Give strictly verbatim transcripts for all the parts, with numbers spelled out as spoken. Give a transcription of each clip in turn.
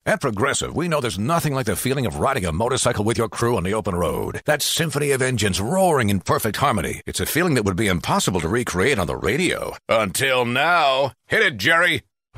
At Progressive, we know there's nothing like the feeling of riding a motorcycle with your crew on the open road. That symphony of engines roaring in perfect harmony. It's a feeling that would be impossible to recreate on the radio. Until now. Hit it, Jerry.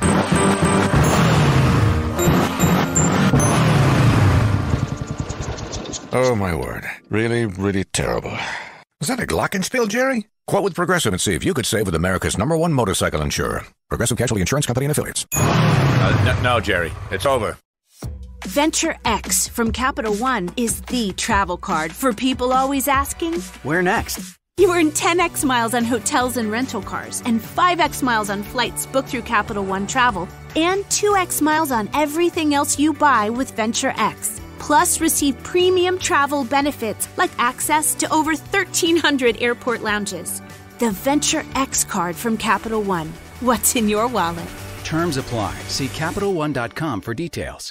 Oh, my word. Really, really terrible. Was that a glockenspiel, Jerry? Quote with Progressive and see if you could save with America's number one motorcycle insurer. Progressive Casualty Insurance Company and Affiliates. Uh, no, no, Jerry. It's over. Venture X from Capital One is the travel card for people always asking, where next? You earn ten x miles on hotels and rental cars and five x miles on flights booked through Capital One Travel and two x miles on everything else you buy with Venture X. Plus, receive premium travel benefits like access to over thirteen hundred airport lounges. The Venture X card from Capital One. What's in your wallet? Terms apply. See Capital One dot com for details.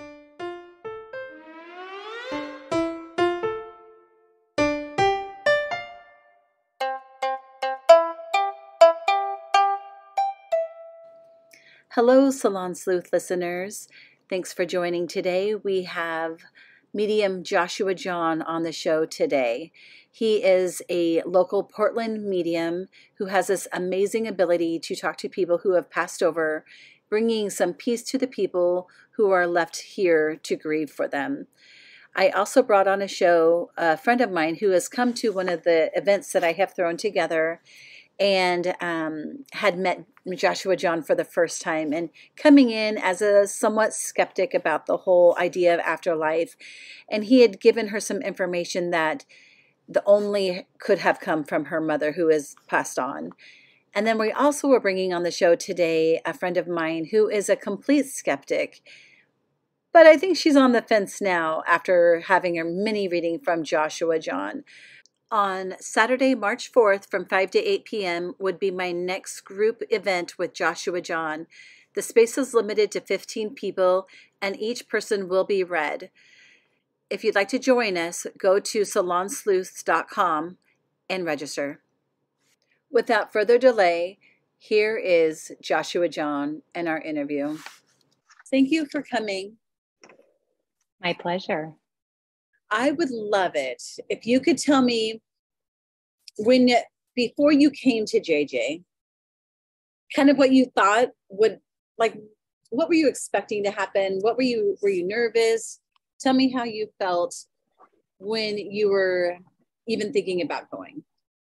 Hello, Salon Sleuth listeners. Thanks for joining today. We have medium Joshua John on the show today. He is a local Portland medium who has this amazing ability to talk to people who have passed over, bringing some peace to the people who are left here to grieve for them. I also brought on a show a friend of mine who has come to one of the events that I have thrown together and um, had met Joshua John for the first time and coming in as a somewhat skeptic about the whole idea of afterlife. And he had given her some information that the only could have come from her mother who has passed on. And then we also were bringing on the show today a friend of mine who is a complete skeptic. But I think she's on the fence now after having her mini reading from Joshua John. On Saturday, March fourth from five to eight p.m. would be my next group event with Joshua John. The space is limited to fifteen people and each person will be read. If you'd like to join us, go to salon sleuths dot com and register. Without further delay, here is Joshua John and our interview. Thank you for coming. My pleasure. I would love it if you could tell me when, before you came to J J, kind of what you thought would, like, what were you expecting to happen? What were you, were you nervous? Tell me how you felt when you were even thinking about going.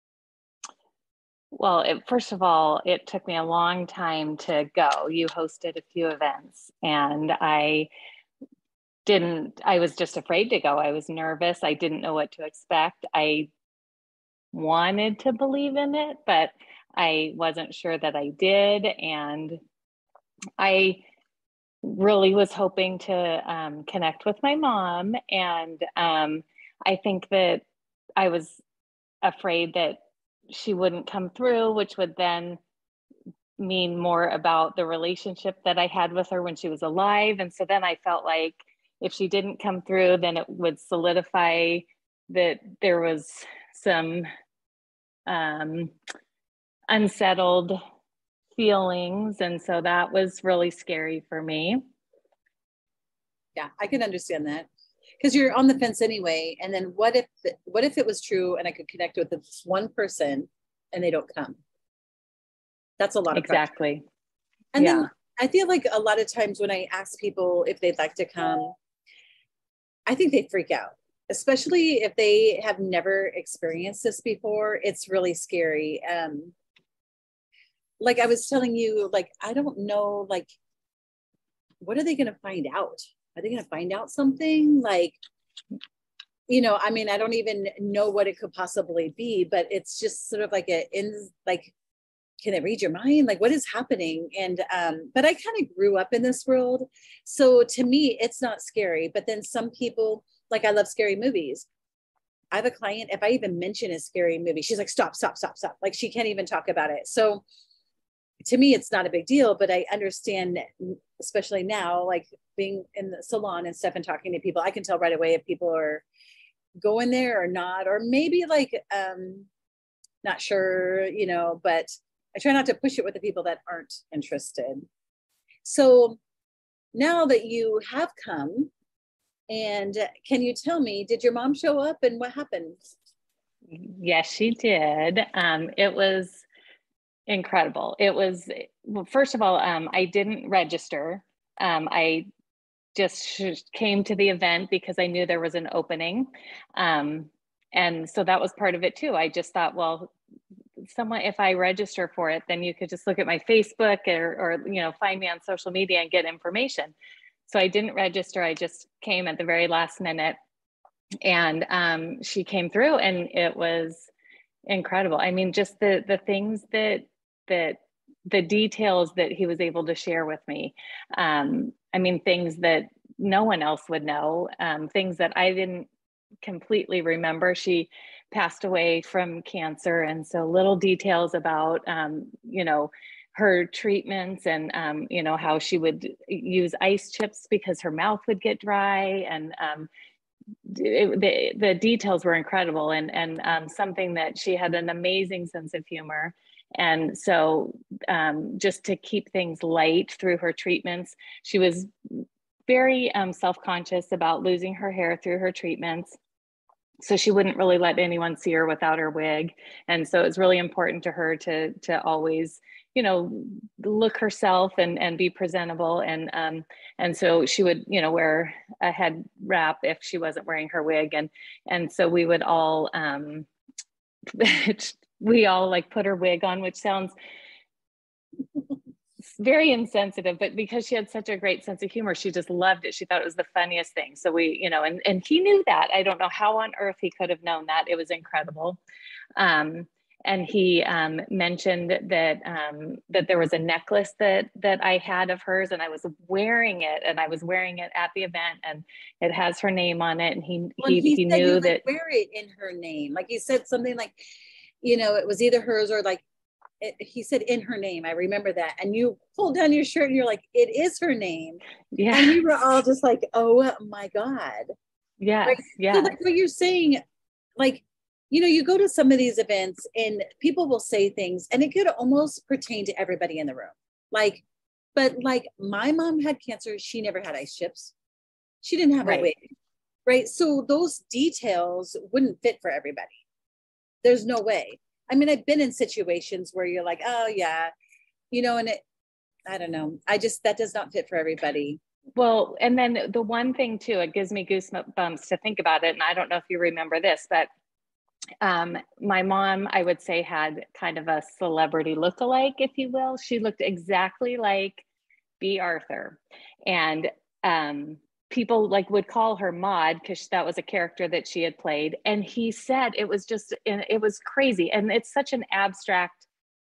Well, it, first of all, it took me a long time to go. You hosted a few events and I didn't, I was just afraid to go. I was nervous. I didn't know what to expect. I wanted to believe in it, but I wasn't sure that I did. And I really was hoping to um, connect with my mom. And um, I think that I was afraid that she wouldn't come through, which would then mean more about the relationship that I had with her when she was alive. And so then I felt like if she didn't come through, then it would solidify that there was some um, unsettled feelings. And so that was really scary for me. Yeah, I can understand that. Because you're on the fence anyway. And then what if what if it was true and I could connect with this one person and they don't come? That's a lot of exactly. pressure. And yeah. then I feel like a lot of times when I ask people if they'd like to come, I think they freak out, especially if they have never experienced this before. It's really scary. Um, like I was telling you, like, I don't know, like, what are they going to find out? Are they going to find out something? Like, you know, I mean, I don't even know what it could possibly be, but it's just sort of like a, in like, can it read your mind? Like, what is happening? And, um, but I kind of grew up in this world. So to me, it's not scary. But then some people, like, I love scary movies. I have a client, if I even mention a scary movie, she's like, stop, stop, stop, stop. Like, she can't even talk about it. So to me, it's not a big deal, but I understand, especially now, like being in the salon and stuff and talking to people, I can tell right away if people are going there or not, or maybe like, um, not sure, you know, but I try not to push it with the people that aren't interested. So now that you have come, and can you tell me, did your mom show up and what happened? Yes, she did. Um, it was incredible. It was, well, first of all, um, I didn't register. Um, I just came to the event because I knew there was an opening. Um, and so that was part of it too. I just thought, well, someone, if I register for it, then you could just look at my Facebook or, or, you know, find me on social media and get information. So I didn't register. I just came at the very last minute, and um, she came through, and it was incredible. I mean, just the the things that that the details that he was able to share with me. Um, I mean, things that no one else would know, um, things that I didn't completely remember. She passed away from cancer, and so little details about, um, you know, her treatments, and um, you know, how she would use ice chips because her mouth would get dry, and um, it, the, the details were incredible, and, and um, something that she had an amazing sense of humor. And so um, just to keep things light through her treatments, she was very um, self-conscious about losing her hair through her treatments. So she wouldn't really let anyone see her without her wig. And so it's really important to her to, to always, you know, look herself and, and be presentable. And, um, and so she would, you know, wear a head wrap if she wasn't wearing her wig. And, and so we would all, um, we all like put her wig on, which sounds very insensitive, but because she had such a great sense of humor, she just loved it. She thought it was the funniest thing. So we, you know, and, and he knew that. I don't know how on earth he could have known that. It was incredible. Um, and he um, mentioned that um, that there was a necklace that that I had of hers, and I was wearing it, and I was wearing it at the event, and it has her name on it. And he When he he, he said knew you that wear it in her name, like he said something like, you know, it was either hers or like, it, he said in her name. I remember that. And you pulled down your shirt and you're like, it is her name. yeah. And we were all just like, oh my God. Yes, Right? yes. So like what you're saying, like, you know, you go to some of these events and people will say things and it could almost pertain to everybody in the room. Like, but like my mom had cancer. She never had ice chips. She didn't have Right. a wig. Right. So those details wouldn't fit for everybody. There's no way. I mean, I've been in situations where you're like, oh yeah, you know, and it, I don't know. I just, that does not fit for everybody. Well, and then the one thing too, it gives me goosebumps to think about it. And I don't know if you remember this, but um, my mom, I would say, had kind of a celebrity look-alike, if you will. She looked exactly like B. Arthur. And um, people like would call her Maud because that was a character that she had played. And he said it was just, it was crazy. And it's such an abstract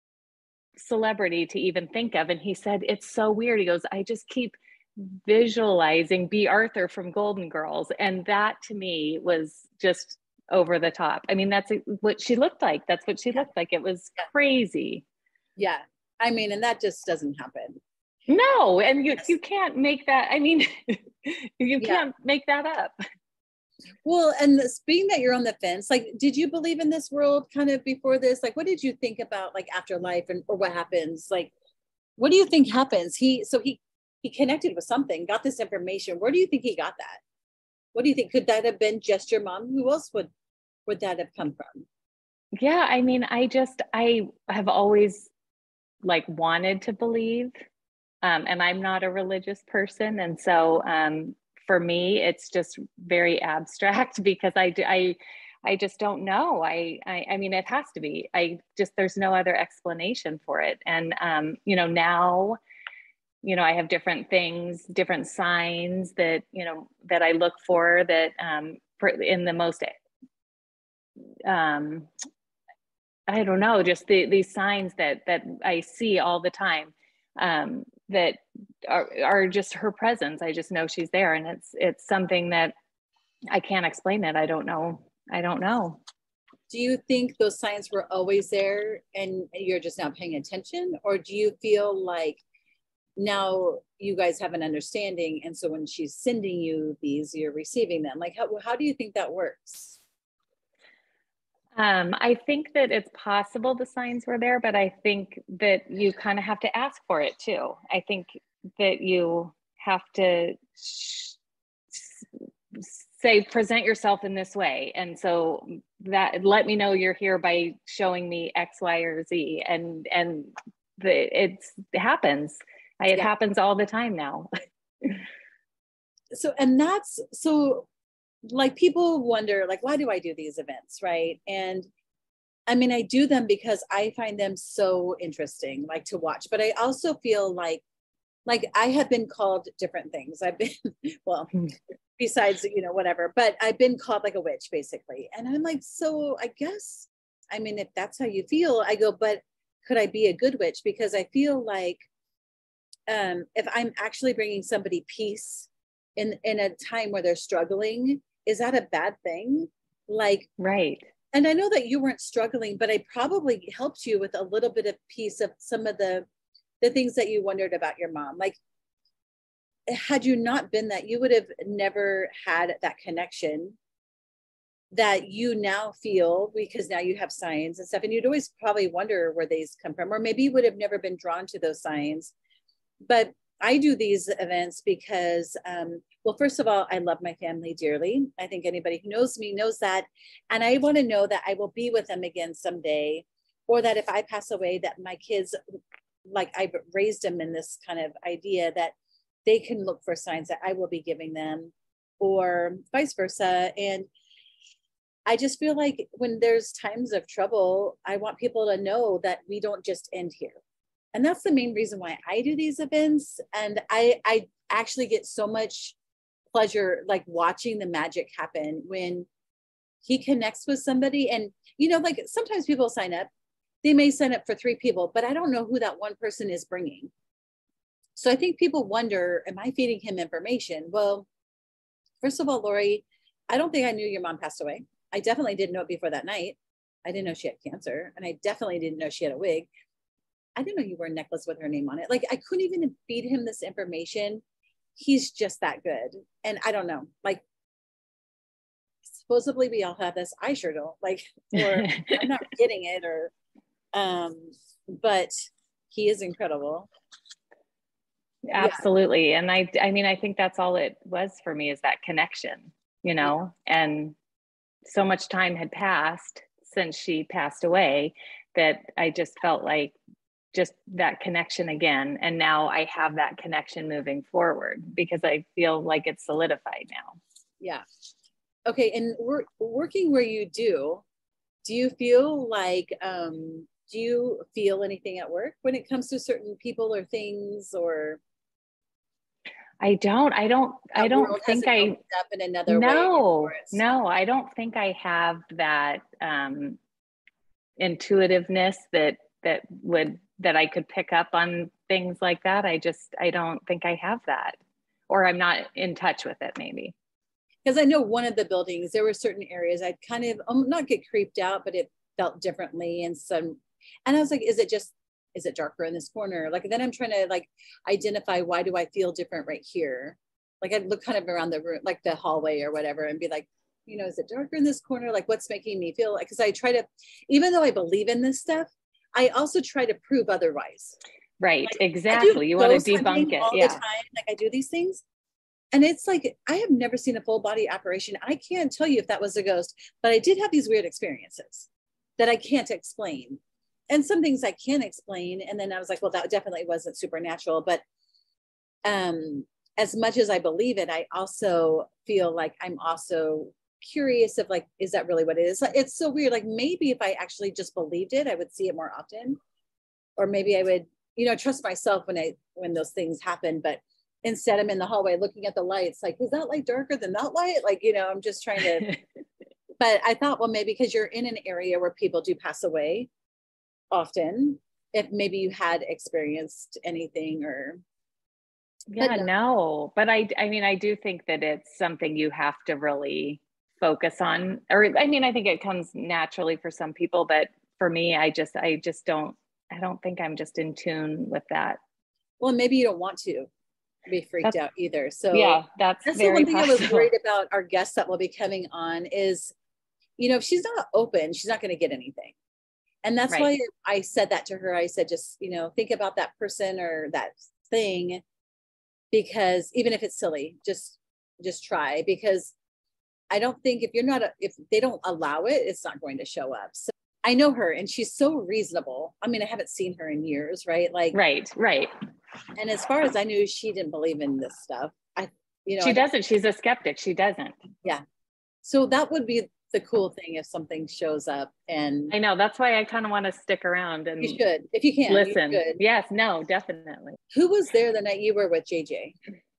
celebrity to even think of. And he said, it's so weird. He goes, I just keep visualizing B. Arthur from Golden Girls. And that to me was just over the top. I mean, that's what she looked like. That's what she yeah. looked like. It was yeah. crazy. Yeah. I mean, and that just doesn't happen. No. And you, you can't make that. I mean, you yeah. can't make that up. Well, and being that you're on the fence, like, did you believe in this world kind of before this? Like, what did you think about like afterlife and or what happens? Like, what do you think happens? He, so he, he connected with something, got this information. Where do you think he got that? What do you think? Could that have been just your mom? Who else would, would that have come from? Yeah. I mean, I just, I have always like wanted to believe, um, and I'm not a religious person. And so, um, for me, it's just very abstract because I, I, I just don't know. I, I, I mean, it has to be, I just, there's no other explanation for it. And, um, you know, now, you know, I have different things, different signs that, you know, that I look for that, um, for, in the most, um, I don't know, just the, these signs that, that I see all the time, um, that are, are just her presence. I just know she's there, and it's, it's something that I can't explain it. I don't know. I don't know. Do you think those signs were always there and you're just now paying attention? Or do you feel like now you guys have an understanding, and so when she's sending you these, you're receiving them? Like, how, how do you think that works? Um, I think that it's possible the signs were there, but I think that you kind of have to ask for it too. I think that you have to sh- say, present yourself in this way. And so that, let me know you're here by showing me X, Y, or Z. And, and the, it's, it happens. I, it yeah. happens all the time now. So, and that's, so like people wonder, like, why do I do these events? Right. And I mean, I do them because I find them so interesting, like to watch, but I also feel like, like I have been called different things. I've been, well, besides, you know, whatever, but I've been called like a witch basically. And I'm like, so I guess, I mean, if that's how you feel, I go, but could I be a good witch? Because I feel like um, if I'm actually bringing somebody peace in, in a time where they're struggling, is that a bad thing? Like, right. And I know that you weren't struggling, but I probably helped you with a little bit of peace of some of the, the things that you wondered about your mom. Like, had you not been that, you would have never had that connection that you now feel, because now you have signs and stuff. And you'd always probably wonder where these come from, or maybe you would have never been drawn to those signs. But I do these events because, um, well, first of all, I love my family dearly. I think anybody who knows me knows that. And I want to know that I will be with them again someday, or that if I pass away, that my kids, like I've raised them in this kind of idea that they can look for signs that I will be giving them, or vice versa. And I just feel like when there's times of trouble, I want people to know that we don't just end here. And that's the main reason why I do these events. And I, I actually get so much pleasure, like watching the magic happen when he connects with somebody. And, you know, like sometimes people sign up, they may sign up for three people, but I don't know who that one person is bringing. So I think people wonder, am I feeding him information? Well, first of all, Lori, I don't think I knew your mom passed away. I definitely didn't know it before that night. I didn't know she had cancer, and I definitely didn't know she had a wig. I didn't know you wore a necklace with her name on it. Like, I couldn't even feed him this information. He's just that good. And I don't know, like, supposedly we all have this. I sure don't, like, or I'm not getting it, or, um, but he is incredible. Absolutely. Yeah. And I, I mean, I think that's all it was for me, is that connection, you know, yeah. And so much time had passed since she passed away that I just felt like just that connection again. And now I have that connection moving forward because I feel like it's solidified now. Yeah. Okay. And we're working where you do, do you feel like, um, do you feel anything at work when it comes to certain people or things, or? I don't, I don't, I don't think I, up in another no, way no, I don't think I have that, um, intuitiveness that, that would, that I could pick up on things like that. I just, I don't think I have that, or I'm not in touch with it maybe. Because I know one of the buildings, there were certain areas I'd kind of um, not get creeped out, but it felt differently. And some, and I was like, is it just, is it darker in this corner? Like, then I'm trying to like identify, why do I feel different right here? Like I'd look kind of around the room, like the hallway or whatever, and be like, you know, is it darker in this corner? Like what's making me feel like, because I try to, even though I believe in this stuff, I also try to prove otherwise. Right, like, exactly. You want to debunk it. All yeah. the time. Like I do these things. And it's like, I have never seen a full body apparition. I can't tell you if that was a ghost, but I did have these weird experiences that I can't explain. And some things I can explain. And then I was like, well, that definitely wasn't supernatural. But um, as much as I believe it, I also feel like I'm also curious of like, is that really what it is? It's so weird. Like maybe if I actually just believed it, I would see it more often. Or maybe I would, you know, trust myself when I, when those things happen. But instead I'm in the hallway looking at the lights, like, is that light darker than that light? Like, you know, I'm just trying to, but I thought, well, maybe because you're in an area where people do pass away often, if maybe you had experienced anything or. Yeah, no. no, but I, I mean, I do think that it's something you have to really focus on, or, I mean, I think it comes naturally for some people, but for me, I just, I just don't, I don't think I'm just in tune with that. Well, maybe you don't want to be freaked that's, out either. So yeah, that's, that's very the one thing possible. I was worried about our guest that will be coming on is, you know, if she's not open, she's not going to get anything. And that's right. why I said that to her. I said, just, you know, think about that person or that thing because even if it's silly, just, just try, because I don't think if you're not, a, if they don't allow it, it's not going to show up. So I know her and she's so reasonable. I mean, I haven't seen her in years, right? Like, right, right. And as far as I knew, she didn't believe in this stuff. I, you know, she I doesn't, she's a skeptic. She doesn't. Yeah. So that would be the cool thing if something shows up. And I know that's why I kind of want to stick around and you should, if you can listen. You should. Yes, no, definitely. Who was there the night you were with J J?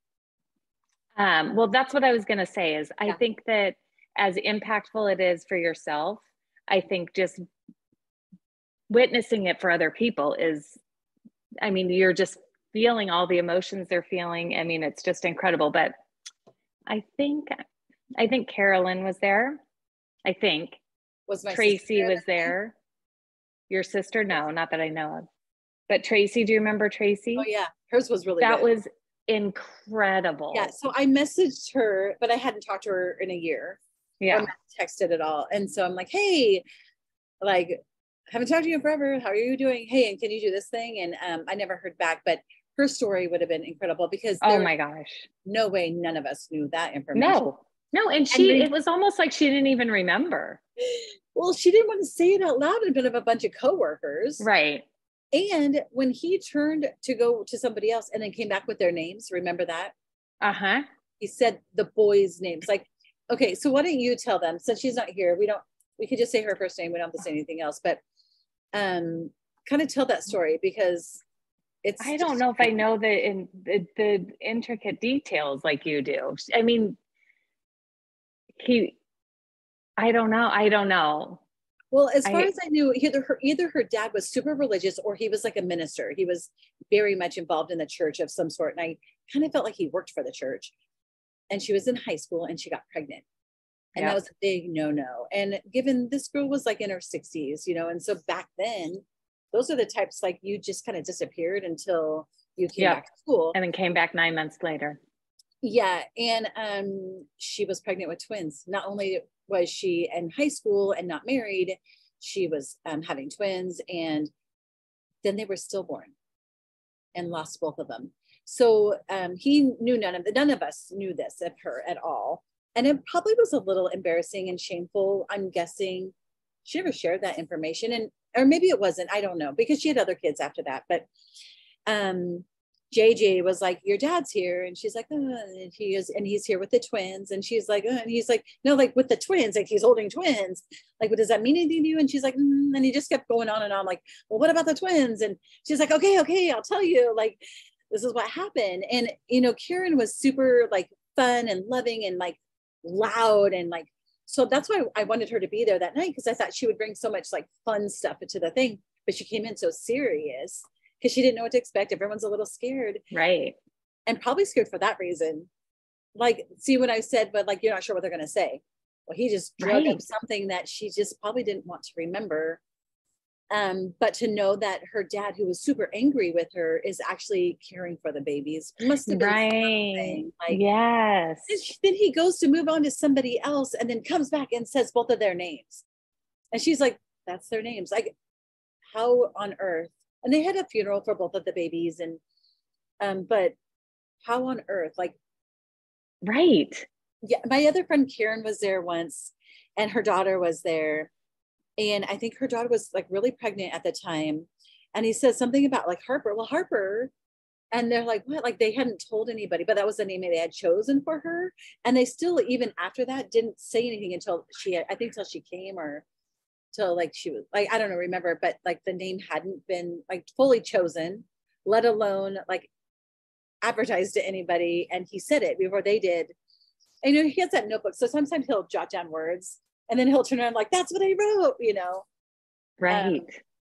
Um, well, that's what I was going to say is I Yeah. think that as impactful it is for yourself, I think just witnessing it for other people is, I mean, you're just feeling all the emotions they're feeling. I mean, it's just incredible. But I think, I think Carolyn was there. I think Was my Tracy sister was there. Your sister? No, not that I know of. But Tracy, do you remember Tracy? Oh yeah. Hers was really That good. was incredible. Yeah. So I messaged her, but I hadn't talked to her in a year. Yeah. Or texted at all. And so I'm like, hey, like, haven't talked to you in forever. How are you doing? Hey, and can you do this thing? And um, I never heard back, but her story would have been incredible because Oh my gosh. No way none of us knew that information. No, no. And she, and then, it was almost like she didn't even remember. Well, she didn't want to say it out loud in front of a bunch of coworkers. Right. And when he turned to go to somebody else and then came back with their names, remember that? Uh-huh. He said the boys' names. Like, okay, so why don't you tell them, since she's not here, we don't, we could just say her first name. We don't have to say anything else, but um, kind of tell that story because it's. I don't know if I know the, in, the, the intricate details like you do. I mean, he, I don't know. I don't know. Well, as far I, as I knew, either her, either her dad was super religious or he was like a minister. He was very much involved in the church of some sort. And I kind of felt like he worked for the church. And she was in high school and she got pregnant. And yeah. that was a big no-no. And given this girl was like in her sixties, you know, and so back then, those are the types like you just kind of disappeared until you came yeah. back to school. And then came back nine months later. Yeah. And um, she was pregnant with twins. Not only was she in high school and not married, she was um, having twins, and then they were stillborn and lost both of them. So um, he knew none of the, none of us knew this of her at all. And it probably was a little embarrassing and shameful. I'm guessing she never shared that information, and or maybe it wasn't, I don't know, because she had other kids after that. But um, J J was like, your dad's here. And she's like, oh, and he is, and he's here with the twins. And she's like, oh, and he's like, no, like with the twins, like he's holding twins. Like, what does that mean anything to you? And she's like, mm, and he just kept going on and on, like, well, what about the twins? And she's like, okay, okay, I'll tell you, like, this is what happened. And, you know, Karen was super like fun and loving and like loud. And like, so that's why I wanted her to be there that night, because I thought she would bring so much like fun stuff into the thing, but she came in so serious because she didn't know what to expect. Everyone's a little scared. Right. And probably scared for that reason. Like, see what I said, but like, you're not sure what they're going to say. Well, he just drug right. up something that she just probably didn't want to remember. Um, but to know that her dad, who was super angry with her, is actually caring for the babies must have been right. something. Like, yes. Then he goes to move on to somebody else and then comes back and says both of their names. And she's like, that's their names. Like, how on earth? And they had a funeral for both of the babies. And, um, but how on earth? Like, right. Yeah. My other friend Karen was there once and her daughter was there. And I think her daughter was like really pregnant at the time. And he says something about like Harper. Well, Harper. And they're like, what? Like they hadn't told anybody, but that was the name they had chosen for her. And they still, even after that, didn't say anything until she had, I think till she came or till like she was like, I don't know, remember, but like the name hadn't been like fully chosen, let alone like advertised to anybody. And he said it before they did. And, you know, he has that notebook. So sometimes he'll jot down words and then he'll turn around like, that's what I wrote, you know? Right. Um,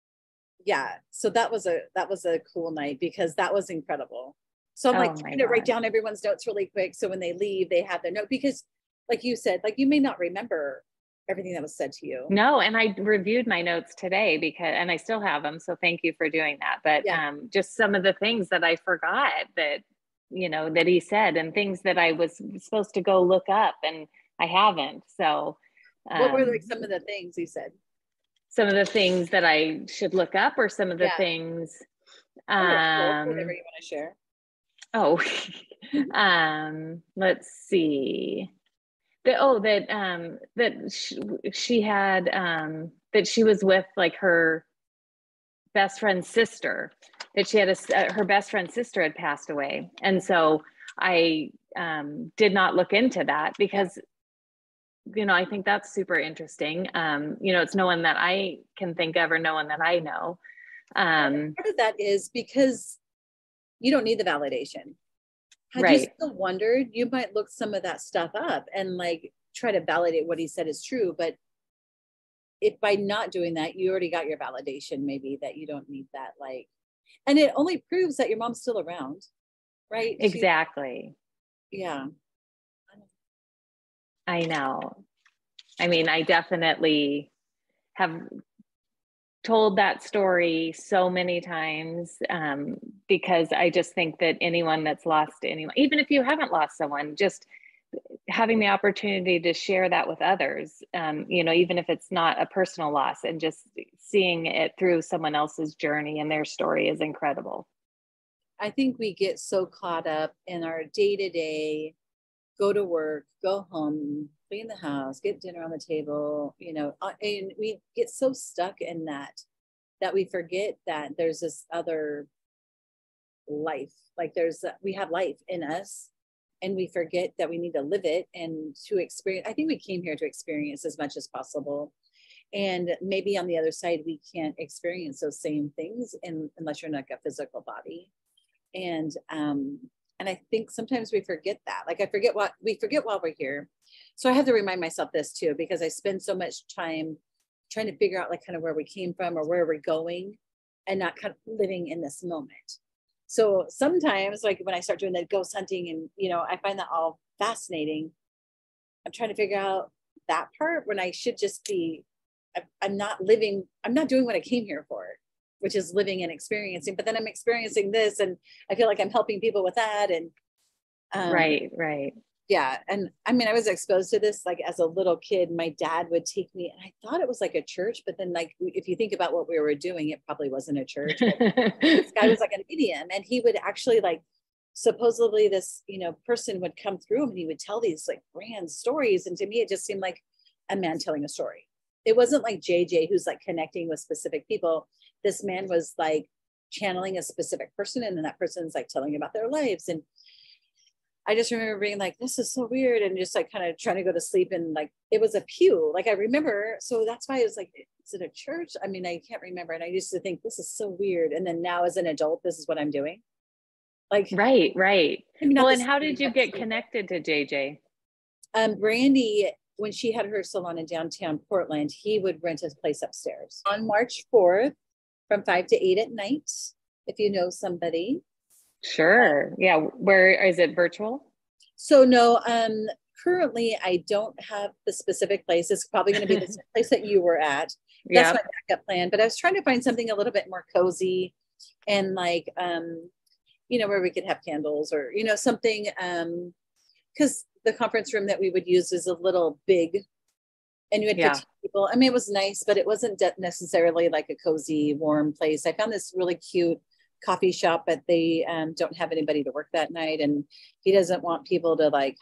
yeah. So that was a, that was a cool night because that was incredible. So I'm Oh like my trying to write God. down everyone's notes really quick. So when they leave, they have their note, because like you said, like you may not remember everything that was said to you. No. And I reviewed my notes today because, and I still have them. So thank you for doing that. But Yeah. um, just some of the things that I forgot that, you know, that he said and things that I was supposed to go look up and I haven't. So um, What were like some of the things he said? Some of the things that I should look up or some of the Yeah. things. Or Um, whatever you want to share. Oh, um, let's see. The, oh, that um, that she, she had um, that she was with like her best friend's sister. That she had a uh, her best friend's sister had passed away, and so I um, did not look into that because, you know, I think that's super interesting. Um, you know, it's no one that I can think of or no one that I know. Um, part of that is because you don't need the validation. Had right. you still wondered, you might look some of that stuff up and like try to validate what he said is true. But if by not doing that, you already got your validation, maybe that you don't need that, like, and it only proves that your mom's still around, right? Exactly. She, yeah. I know. I mean, I definitely have told that story so many times um, because I just think that anyone that's lost anyone, even if you haven't lost someone, just having the opportunity to share that with others, um, you know, even if it's not a personal loss, and just seeing it through someone else's journey and their story is incredible. I think we get so caught up in our day-to-day, go to work, go home, clean the house, get dinner on the table, you know, and we get so stuck in that, that we forget that there's this other life. Like there's, we have life in us, and we forget that we need to live it and to experience. I think we came here to experience as much as possible. And maybe on the other side, we can't experience those same things in, unless you're in like a physical body. And, um, And I think sometimes we forget that. Like I forget what we forget while we're here. So I have to remind myself this too, because I spend so much time trying to figure out like kind of where we came from or where we're going, and not kind of living in this moment. So sometimes like when I start doing the ghost hunting and, you know, I find that all fascinating. I'm trying to figure out that part when I should just be, I'm not living, I'm not doing what I came here for, which is living and experiencing, but then I'm experiencing this and I feel like I'm helping people with that. And um, right, right. Yeah. And I mean, I was exposed to this, like as a little kid, my dad would take me, and I thought it was like a church, but then like, if you think about what we were doing, it probably wasn't a church. This guy was like a medium, and he would actually like, supposedly this, you know, person would come through him and he would tell these like grand stories. And to me, it just seemed like a man telling a story. It wasn't like J J who's like connecting with specific people. This man was like channeling a specific person, and then that person's like telling about their lives. And I just remember being like, this is so weird, and just like kind of trying to go to sleep, and like it was a pew, like I remember. So that's why I was like, is it a church? I mean, I can't remember. And I used to think this is so weird. And then now as an adult, this is what I'm doing. Like right, right. Well, and how did you get sleep. connected to J J? Um, Brandy, when she had her salon in downtown Portland, he would rent a place upstairs on March fourth from five to eight at night. If you know somebody. Sure. Yeah. Where is it, virtual? So no, um, currently I don't have the specific place. It's probably going to be the same place that you were at. That's yep. my backup plan. But I was trying to find something a little bit more cozy and like, um, you know, where we could have candles or, you know, something, um, because the conference room that we would use is a little big, and you had yeah. fifteen people. I mean, it was nice, but it wasn't necessarily like a cozy, warm place. I found this really cute coffee shop, but they um, don't have anybody to work that night. And he doesn't want people to like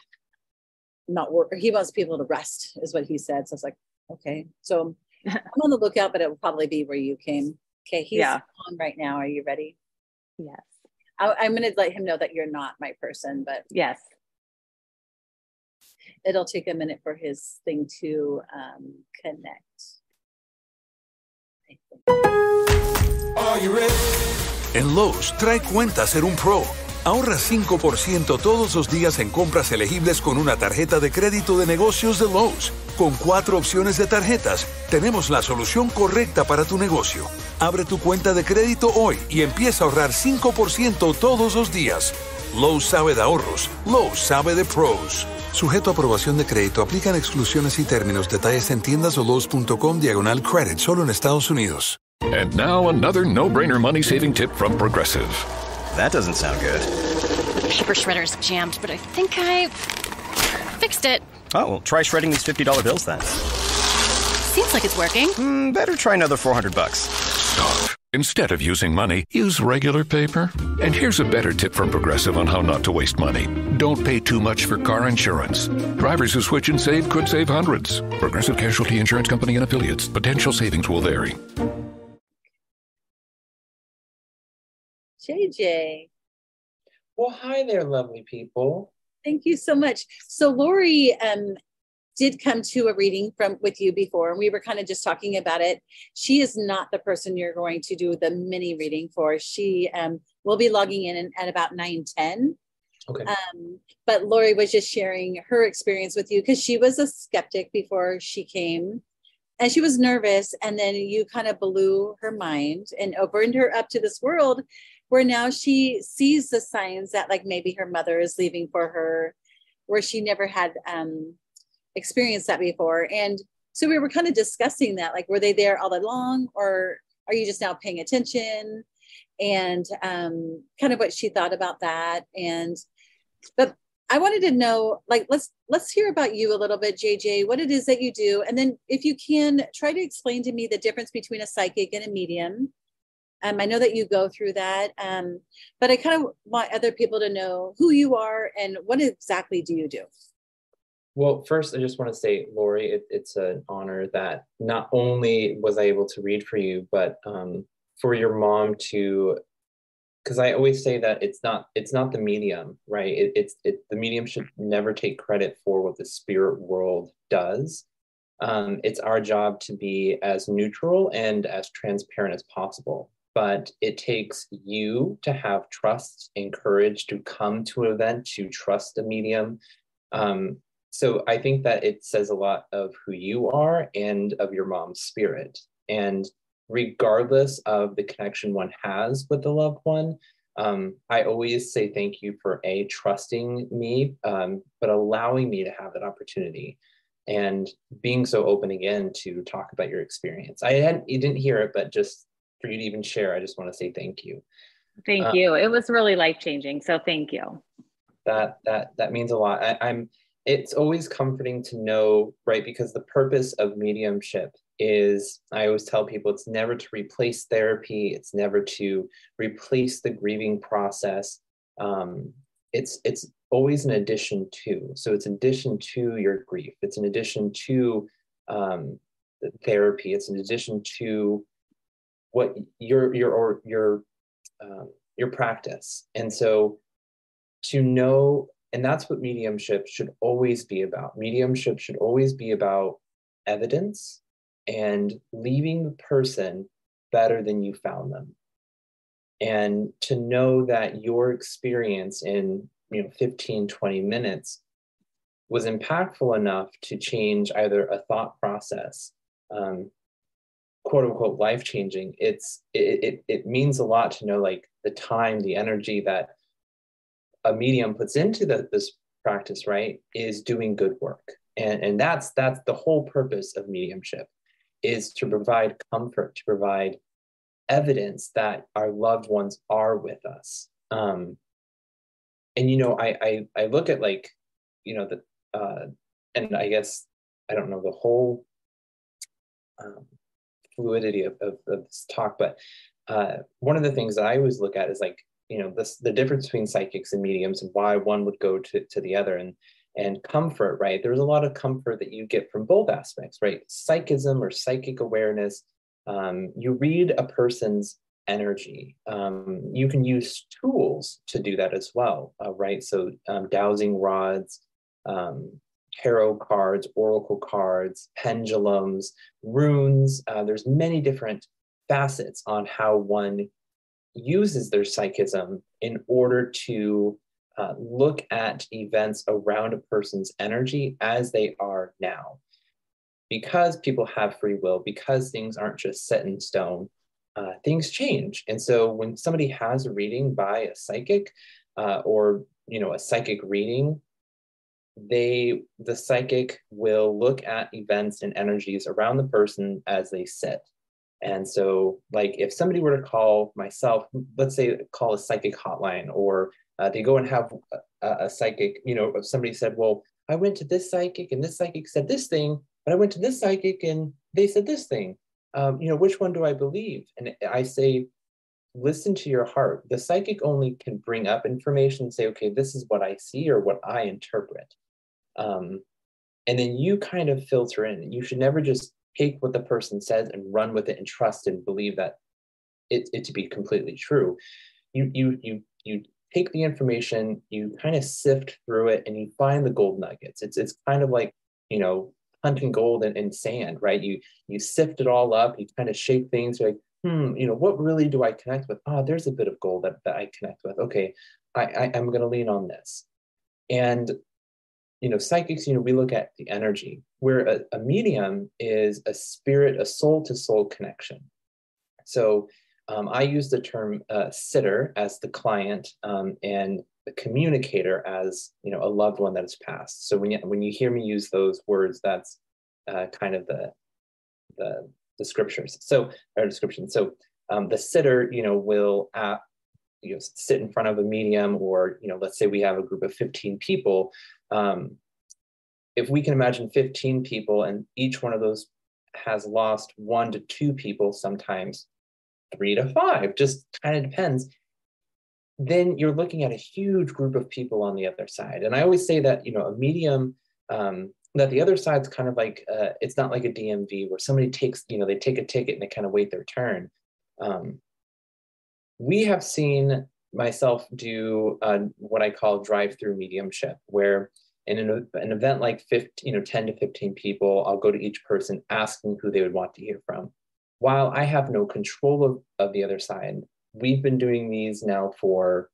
not work. He wants people to rest is what he said. So I was like, okay. So I'm on the lookout, but it will probably be where you came. Okay. He's yeah. on right now. Are you ready? Yes. I, I'm going to let him know that you're not my person, but yes. It'll take a minute for his thing to um, connect. Are you ready? En Lowe's, trae cuenta ser un pro. Ahorra cinco por ciento todos los días en compras elegibles con una tarjeta de crédito de negocios de Lowe's. Con cuatro opciones de tarjetas, tenemos la solución correcta para tu negocio. Abre tu cuenta de crédito hoy y empieza a ahorrar cinco por ciento todos los días. Lowe's sabe de ahorros. Lowe's sabe de pros. Sujeto a aprobación de crédito, aplican exclusiones y términos. Detalles en tiendas o Lowe's.com diagonal credit, solo en Estados Unidos. And now another no-brainer money-saving tip from Progressive. That doesn't sound good. Paper shredder's jammed, but I think I fixed it. Oh, well, try shredding these fifty dollar bills then. Seems like it's working. Mm, better try another four hundred bucks. Stop. Instead of using money, use regular paper. And here's a better tip from Progressive on how not to waste money. Don't pay too much for car insurance. Drivers who switch and save could save hundreds. Progressive Casualty Insurance Company and Affiliates. Potential savings will vary. J J. Well, hi there, lovely people. Thank you so much. So Lori um, did come to a reading from with you before, and we were kind of just talking about it. She is not the person you're going to do the mini reading for. She um, will be logging in at about nine ten. Okay. Um, but Lori was just sharing her experience with you because she was a skeptic before she came, and she was nervous. And then you kind of blew her mind and opened her up to this world where now she sees the signs that like maybe her mother is leaving for her, where she never had um, experienced that before. And so we were kind of discussing that, like, were they there all along, or are you just now paying attention? And um, kind of what she thought about that. And, but I wanted to know, like, let's, let's hear about you a little bit, J J, what it is that you do. And then if you can try to explain to me the difference between a psychic and a medium. Um, I know that you go through that, um, but I kind of want other people to know who you are and what exactly do you do? Well, first, I just want to say, Lori, it, it's an honor that not only was I able to read for you, but um, for your mom to, because I always say that it's not it's not the medium, right? It, it's it, the medium should never take credit for what the spirit world does. Um, it's our job to be as neutral and as transparent as possible. But it takes you to have trust and courage to come to an event, to trust a medium. Um, so I think that it says a lot of who you are and of your mom's spirit. And regardless of the connection one has with the loved one, um, I always say thank you for A, trusting me, um, but allowing me to have that opportunity and being so open again to talk about your experience. I hadn't, you didn't hear it, but just for you to even share, I just want to say thank you. Thank uh, you. It was really life-changing. So thank you. That that that means a lot. I, I'm. It's always comforting to know, right? Because the purpose of mediumship is, I always tell people, it's never to replace therapy. It's never to replace the grieving process. Um, it's it's always an addition to. So it's an addition to your grief. It's an addition to um, therapy. It's an addition to what your your or your um, your practice. And so to know, and that's what mediumship should always be about. Mediumship should always be about evidence and leaving the person better than you found them. And to know that your experience in, you know, fifteen, twenty minutes was impactful enough to change either a thought process, um, quote unquote life-changing. It's it, it it means a lot to know, like, the time, the energy that a medium puts into the, this practice, right, is doing good work. And and that's that's the whole purpose of mediumship, is to provide comfort, to provide evidence that our loved ones are with us. Um, and you know, I I I look at, like, you know, the uh, and I guess I don't know the whole um, fluidity of, of, of this talk, but uh, one of the things that I always look at is, like, you know, this, the difference between psychics and mediums and why one would go to, to the other, and and comfort, right? There's a lot of comfort that you get from both aspects, right? Psychism or psychic awareness. Um, you read a person's energy. Um, you can use tools to do that as well, uh, right? So um, dowsing rods, um, tarot cards, oracle cards, pendulums, runes. Uh, there's many different facets on how one uses their psychism in order to uh, look at events around a person's energy as they are now. Because people have free will, because things aren't just set in stone, uh, things change. And so when somebody has a reading by a psychic, uh, or, you know, a psychic reading, they, the psychic will look at events and energies around the person as they sit. And so, like, if somebody were to call myself, let's say call a psychic hotline, or uh, they go and have a, a psychic, you know, if somebody said, well, I went to this psychic and this psychic said this thing, but I went to this psychic and they said this thing. um, you know, which one do I believe? And I say, listen to your heart. The psychic only can bring up information and say, okay, this is what I see or what I interpret. Um, and then you kind of filter in. You should never just take what the person says and run with it and trust and believe that it, it to be completely true. You, you, you, you take the information, you kind of sift through it, and you find the gold nuggets. It's, it's kind of like, you know, hunting gold in, in sand, right? You, you sift it all up, you kind of shape things, you're like, hmm, you know, what really do I connect with? Oh, there's a bit of gold that, that I connect with. Okay, I, I, I'm going to lean on this. And, you know, psychics, you know, we look at the energy, where a, a medium is a spirit, a soul to soul connection. So um, I use the term uh, sitter as the client, um, and the communicator as, you know, a loved one that has passed. So when you, when you hear me use those words, that's uh, kind of the, the, the scriptures. So, or description. So um, the sitter, you know, will uh, you know, sit in front of a medium, or, you know, let's say we have a group of fifteen people. Um, if we can imagine fifteen people, and each one of those has lost one to two people, sometimes three to five, just kind of depends, then you're looking at a huge group of people on the other side. And I always say that, you know, a medium, um, that the other side's kind of like, uh, it's not like a D M V where somebody takes, you know, they take a ticket and they kind of wait their turn. Um, we have seen myself do uh, what I call drive-through mediumship, where in an, an event like fifteen, you know, ten to fifteen people, I'll go to each person asking who they would want to hear from. While I have no control of, of the other side, we've been doing these now for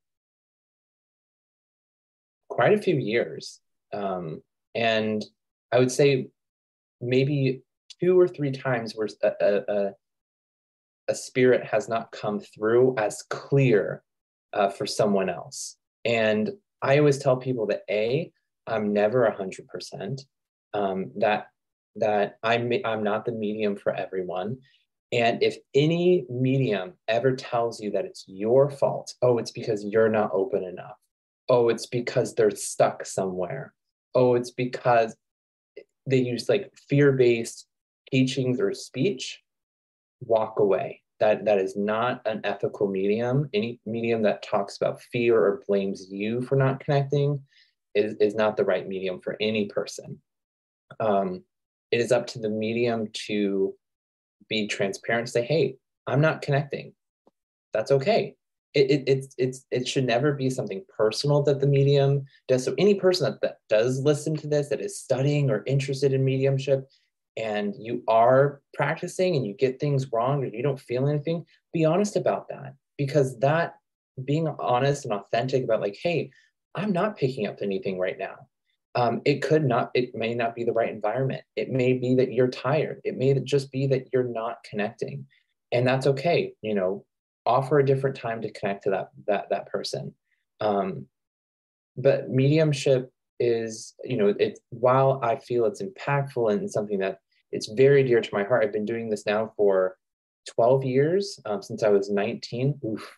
quite a few years. Um, and I would say maybe two or three times where a, a, a spirit has not come through as clear uh, for someone else. And I always tell people that A, I'm never one hundred percent, um, that, that I'm, I'm not the medium for everyone. And if any medium ever tells you that it's your fault, oh, it's because you're not open enough. Oh, it's because they're stuck somewhere. Oh, it's because they use like fear-based teachings or speech, walk away. That, that is not an ethical medium. Any medium that talks about fear or blames you for not connecting is, is not the right medium for any person. Um, it is up to the medium to be transparent, say, hey, I'm not connecting. That's okay. It, it, it's, it's, it should never be something personal that the medium does. So any person that, that does listen to this, that is studying or interested in mediumship, and you are practicing and you get things wrong or you don't feel anything, be honest about that. Because that, being honest and authentic about like, hey, I'm not picking up anything right now. Um, it could not, it may not be the right environment. It may be that you're tired. It may just be that you're not connecting. And that's okay. You know, offer a different time to connect to that, that, that person. Um, but mediumship is, you know, it, while I feel it's impactful and something that it's very dear to my heart, I've been doing this now for twelve years, um, since I was nineteen. Oof,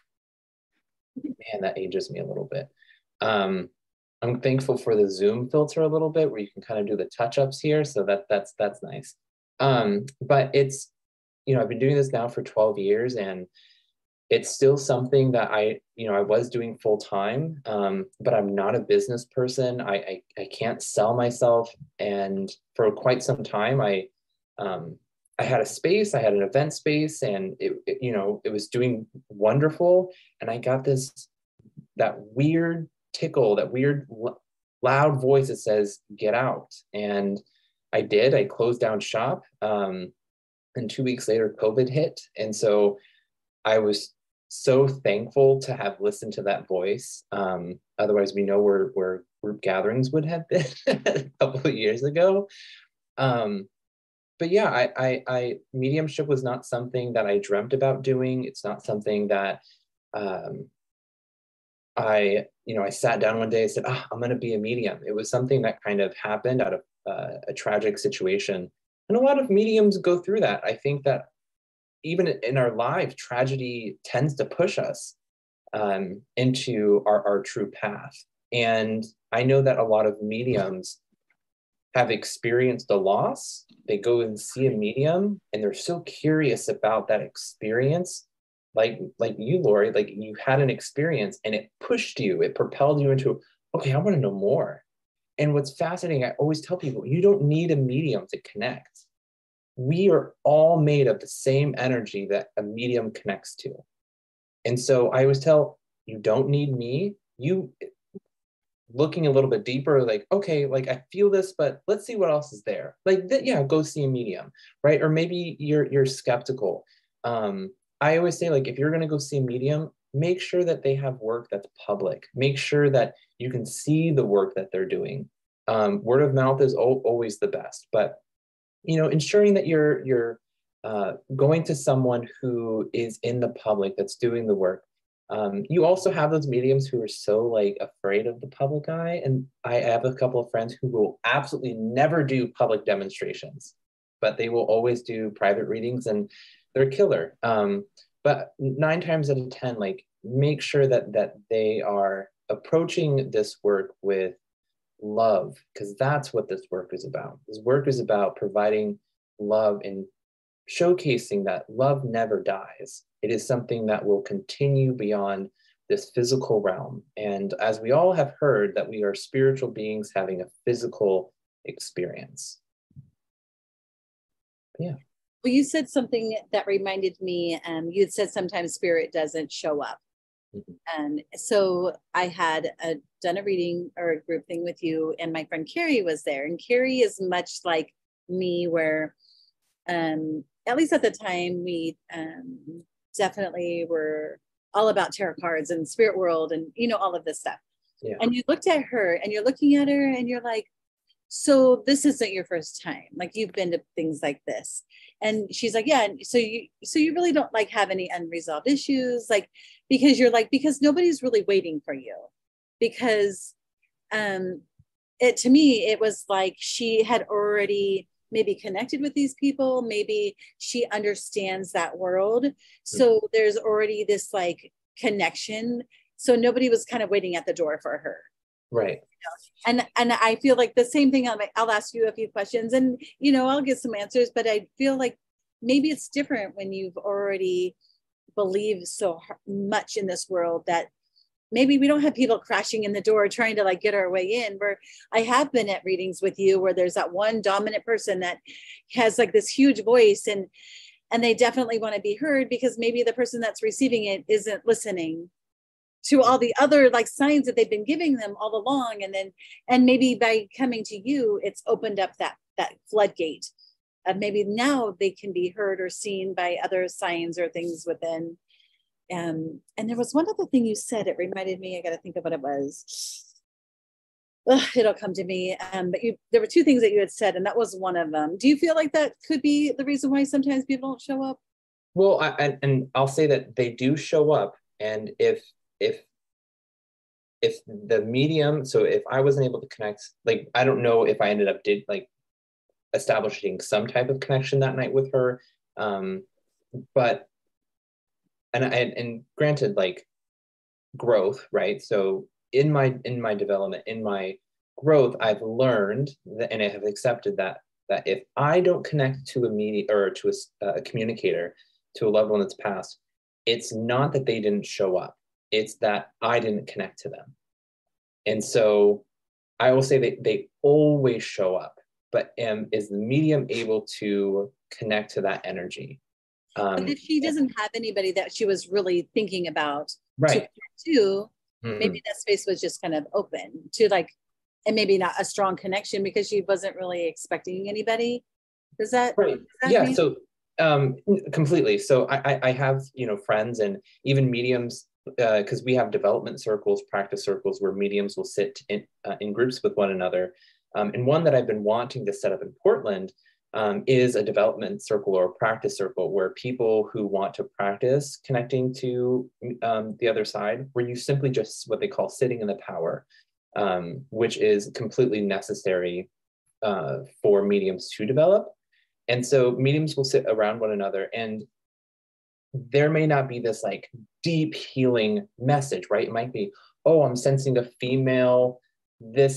man, that ages me a little bit. Um, I'm thankful for the Zoom filter a little bit, where you can kind of do the touch-ups here. So that that's that's nice. Um, but it's, you know, I've been doing this now for twelve years, and it's still something that I, you know, I was doing full time, um, but I'm not a business person. I, I I can't sell myself, and for quite some time, I um, I had a space, I had an event space, and it, it you know, it was doing wonderful, and I got this that weird tickle, that weird loud voice that says, get out. And I did. I closed down shop. Um, and two weeks later, COVID hit. And so I was so thankful to have listened to that voice. Um, otherwise, we know where, where group gatherings would have been a couple of years ago. Um, but yeah, I, I, I, mediumship was not something that I dreamt about doing. It's not something that um, I, you know, I sat down one day and said, oh, I'm going to be a medium. It was something that kind of happened out of uh, a tragic situation. And a lot of mediums go through that. I think that even in our life, tragedy tends to push us um, into our, our true path. And I know that a lot of mediums have experienced a loss, they go and see a medium and they're so curious about that experience. Like, like you, Lori, like you had an experience and it pushed you, it propelled you into, okay, I want to know more. And what's fascinating, I always tell people, you don't need a medium to connect. We are all made of the same energy that a medium connects to. And so I always tell, you don't need me. You looking a little bit deeper, like, okay, like I feel this, but let's see what else is there. Like, th- yeah, go see a medium, right? Or maybe you're you're skeptical. Um, I always say, like, if you're going to go see a medium, make sure that they have work that's public. Make sure that you can see the work that they're doing. Um, word of mouth is o- always the best, but you know, ensuring that you're you're uh, going to someone who is in the public that's doing the work. Um, you also have those mediums who are so like afraid of the public eye, and I have a couple of friends who will absolutely never do public demonstrations, but they will always do private readings, and they're killer. Um, but nine times out of ten, like make sure that that they are approaching this work with love, because that's what this work is about. This work is about providing love and showcasing that love never dies. It is something that will continue beyond this physical realm. And as we all have heard, that we are spiritual beings having a physical experience. Yeah. Well, you said something that reminded me, um, you had said sometimes spirit doesn't show up. Mm-hmm. And so I had a, done a reading or a group thing with you, and my friend Carrie was there. And Carrie is much like me, where um, at least at the time, we um, definitely were all about tarot cards and spirit world and, you know, all of this stuff. Yeah. And you looked at her and you're looking at her and you're like, so this isn't your first time. Like, you've been to things like this. And she's like, yeah. And so you, so you really don't like have any unresolved issues, like, because you're like, because nobody's really waiting for you. Because um, it, to me, it was like she had already maybe connected with these people. Maybe she understands that world. So mm-hmm. there's already this like connection. So nobody was kind of waiting at the door for her. Right. You know? And and I feel like the same thing. I'll, I'll ask you a few questions and, you know, I'll get some answers, but I feel like maybe it's different when you've already believed so much in this world that maybe we don't have people crashing in the door trying to like get our way in. Where I have been at readings with you where there's that one dominant person that has like this huge voice, and and they definitely want to be heard because maybe the person that's receiving it isn't listening to all the other like signs that they've been giving them all along. And then, and maybe by coming to you, it's opened up that, that floodgate. And uh, maybe now they can be heard or seen by other signs or things within. Um, and there was one other thing you said, it reminded me, I got to think of what it was. Ugh, it'll come to me. Um, but you, there were two things that you had said, and that was one of them. Do you feel like that could be the reason why sometimes people don't show up? Well, I, and, and I'll say that they do show up. And if, if, if the medium, so if I wasn't able to connect, like, I don't know if I ended up did like establishing some type of connection that night with her. Um, but And, and and granted, like growth, right? So in my in my development, in my growth, I've learned that, and I have accepted that that if I don't connect to a media or to a, a communicator, to a loved one that's passed, it's not that they didn't show up; it's that I didn't connect to them. And so I will say that they always show up, but um, is the medium able to connect to that energy? Um, but if she doesn't have anybody that she was really thinking about right. to, to mm-hmm. maybe that space was just kind of open to like, and maybe not a strong connection because she wasn't really expecting anybody. Does that, right. does that yeah. mean? So um, completely. So I, I have, you know, friends and even mediums, because uh, we have development circles, practice circles where mediums will sit in, uh, in groups with one another. Um, and one that I've been wanting to set up in Portland Um, is a development circle or a practice circle where people who want to practice connecting to um, the other side, where you simply just what they call sitting in the power, um, which is completely necessary uh, for mediums to develop. And so mediums will sit around one another, and there may not be this like deep healing message, right? It might be, oh, I'm sensing a female, this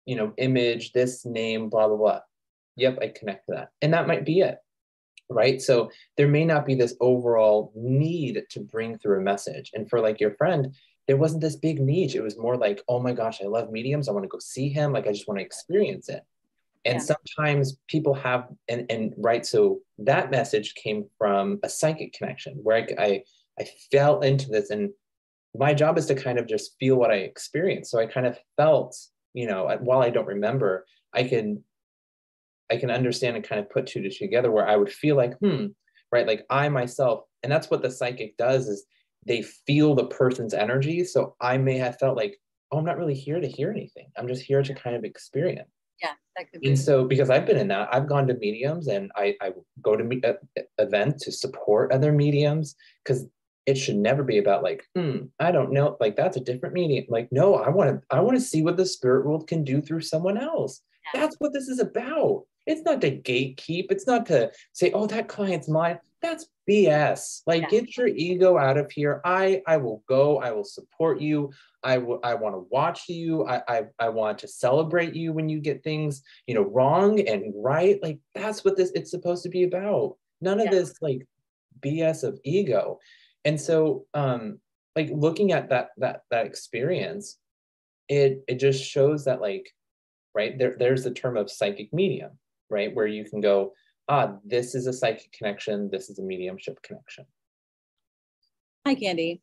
you know, image, this name, blah, blah, blah. Yep, I connect to that. And that might be it, right? So there may not be this overall need to bring through a message. And for like your friend, there wasn't this big niche. It was more like, oh my gosh, I love mediums. I want to go see him. Like, I just want to experience it. And yeah. sometimes people have, and, and right, so that message came from a psychic connection where I, I, I fell into this, and my job is to kind of just feel what I experienced. So I kind of felt, you know, while I don't remember, I can, I can understand and kind of put two to two together where I would feel like, hmm, right, like I myself, and that's what the psychic does is they feel the person's energy. So I may have felt like, oh, I'm not really here to hear anything. I'm just here to kind of experience. Yeah, that could be. And so, because I've been in that, I've gone to mediums, and I, I go to me, uh, events to support other mediums, because it should never be about like, hmm, I don't know, like that's a different medium. Like, no, I want to, I want to see what the spirit world can do through someone else. Yeah. That's what this is about. It's not to gatekeep. It's not to say, oh, that client's mine. That's B S. Like, yeah. Get your ego out of here. I, I will go. I will support you. I will. I want to watch you. I, I, I want to celebrate you when you get things, you know, wrong and right. Like, that's what this it's supposed to be about. None of yeah. this like B S of ego. And so, um, like looking at that that that experience, it it just shows that like, right there, there's the term of psychic medium, right, where you can go, ah, this is a psychic connection, this is a mediumship connection. Hi, Candy.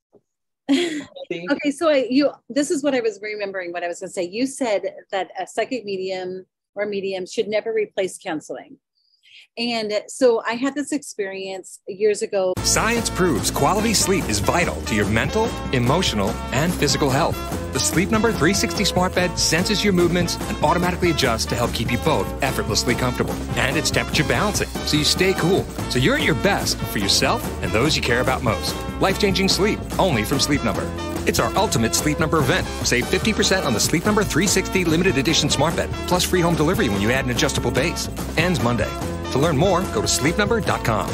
Okay, so I, you, this is what I was remembering. What I was going to say. You said that a psychic medium or medium should never replace counseling. And so I had this experience years ago. Science proves quality sleep is vital to your mental, emotional, and physical health. The Sleep Number three sixty smart bed senses your movements and automatically adjusts to help keep you both effortlessly comfortable. And it's temperature balancing, so you stay cool. So you're at your best for yourself and those you care about most. Life-changing sleep, only from Sleep Number. It's our ultimate Sleep Number event. Save fifty percent on the Sleep Number three sixty limited edition smart bed, plus free home delivery when you add an adjustable base. Ends Monday. To learn more, go to sleep number dot com.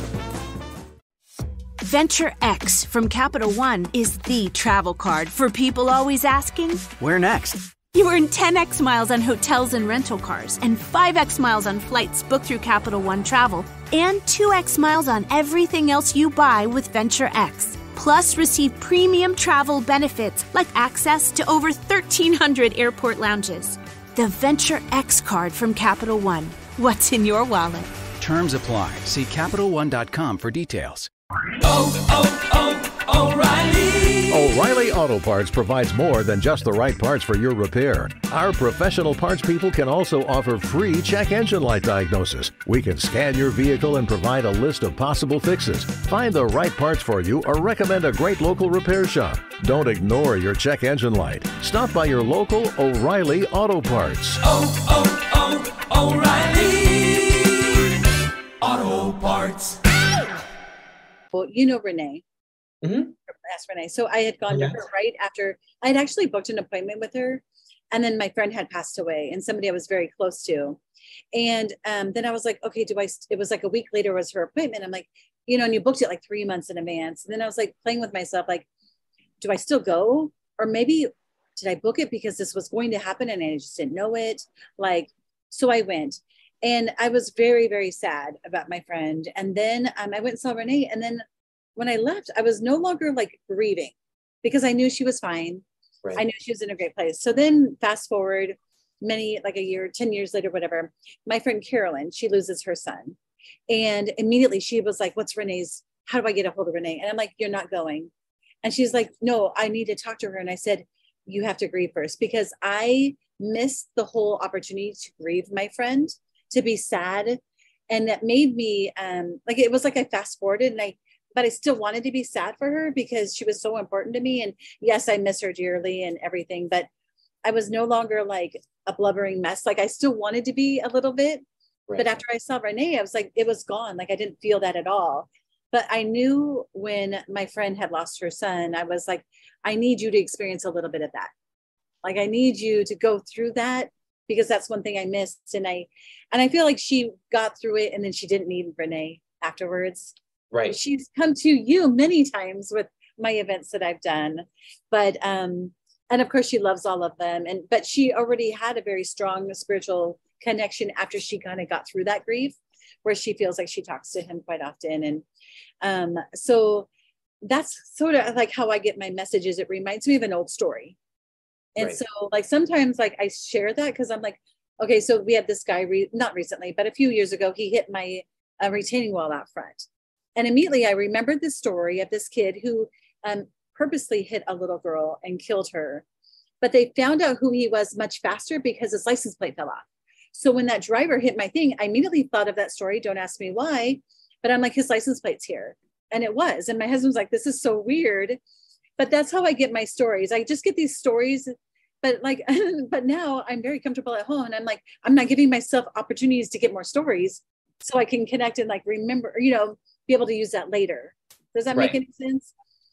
Venture X from Capital One is the travel card for people always asking, where next? You earn ten x miles on hotels and rental cars, and five x miles on flights booked through Capital One Travel, and two x miles on everything else you buy with Venture X. Plus, receive premium travel benefits like access to over thirteen hundred airport lounges. The Venture X card from Capital One. What's in your wallet? Terms apply. See Capital One dot com for details. Oh, oh, oh, O'Reilly! O'Reilly Auto Parts provides more than just the right parts for your repair. Our professional parts people can also offer free check engine light diagnosis. We can scan your vehicle and provide a list of possible fixes. Find the right parts for you or recommend a great local repair shop. Don't ignore your check engine light. Stop by your local O'Reilly Auto Parts. Oh, oh, oh, O'Reilly Auto Parts. Well, you know Renee. Mm-hmm. Ask Renee. So I had gone oh, to yes. her right after I had actually booked an appointment with her, and then my friend had passed away, and somebody I was very close to. And um, then I was like, okay, do I? St-? It was like a week later was her appointment. I'm like, you know, and you booked it like three months in advance. And then I was like playing with myself, like, do I still go, or maybe did I book it because this was going to happen and I just didn't know it? Like, so I went. And I was very, very sad about my friend. And then um, I went and saw Renee. And then when I left, I was no longer like grieving because I knew she was fine. Right. I knew she was in a great place. So then fast forward many, like a year, ten years later, whatever, my friend Carolyn, she loses her son. And immediately she was like, what's Renee's, how do I get a hold of Renee? And I'm like, you're not going. And she's like, no, I need to talk to her. And I said, you have to grieve first, because I missed the whole opportunity to grieve my friend, to be sad. And that made me um, like, it was like I fast forwarded and I, but I still wanted to be sad for her because she was so important to me. And yes, I miss her dearly and everything, but I was no longer like a blubbering mess. Like I still wanted to be a little bit, right. But after I saw Renee, I was like, it was gone. Like I didn't feel that at all. But I knew when my friend had lost her son, I was like, I need you to experience a little bit of that. Like, I need you to go through that, because that's one thing I missed. And I, and I feel like she got through it and then she didn't need Renee afterwards. Right. She's come to you many times with my events that I've done, but, um, and of course she loves all of them. And, but she already had a very strong spiritual connection after she kind of got through that grief, where she feels like she talks to him quite often. And um, so that's sort of like how I get my messages. It reminds me of an old story. And right. so like, sometimes like I share that because I'm like, okay, so we had this guy, re- not recently, but a few years ago, he hit my uh, retaining wall out front. And immediately I remembered the story of this kid who um, purposely hit a little girl and killed her. But they found out who he was much faster because his license plate fell off. So when that driver hit my thing, I immediately thought of that story. Don't ask me why, but I'm like, his license plate's here. And it was. And my husband's like, this is so weird. But that's how I get my stories. I just get these stories, but like, but now I'm very comfortable at home. And I'm like, I'm not giving myself opportunities to get more stories so I can connect and like remember, you know, be able to use that later. Does that right. make any sense?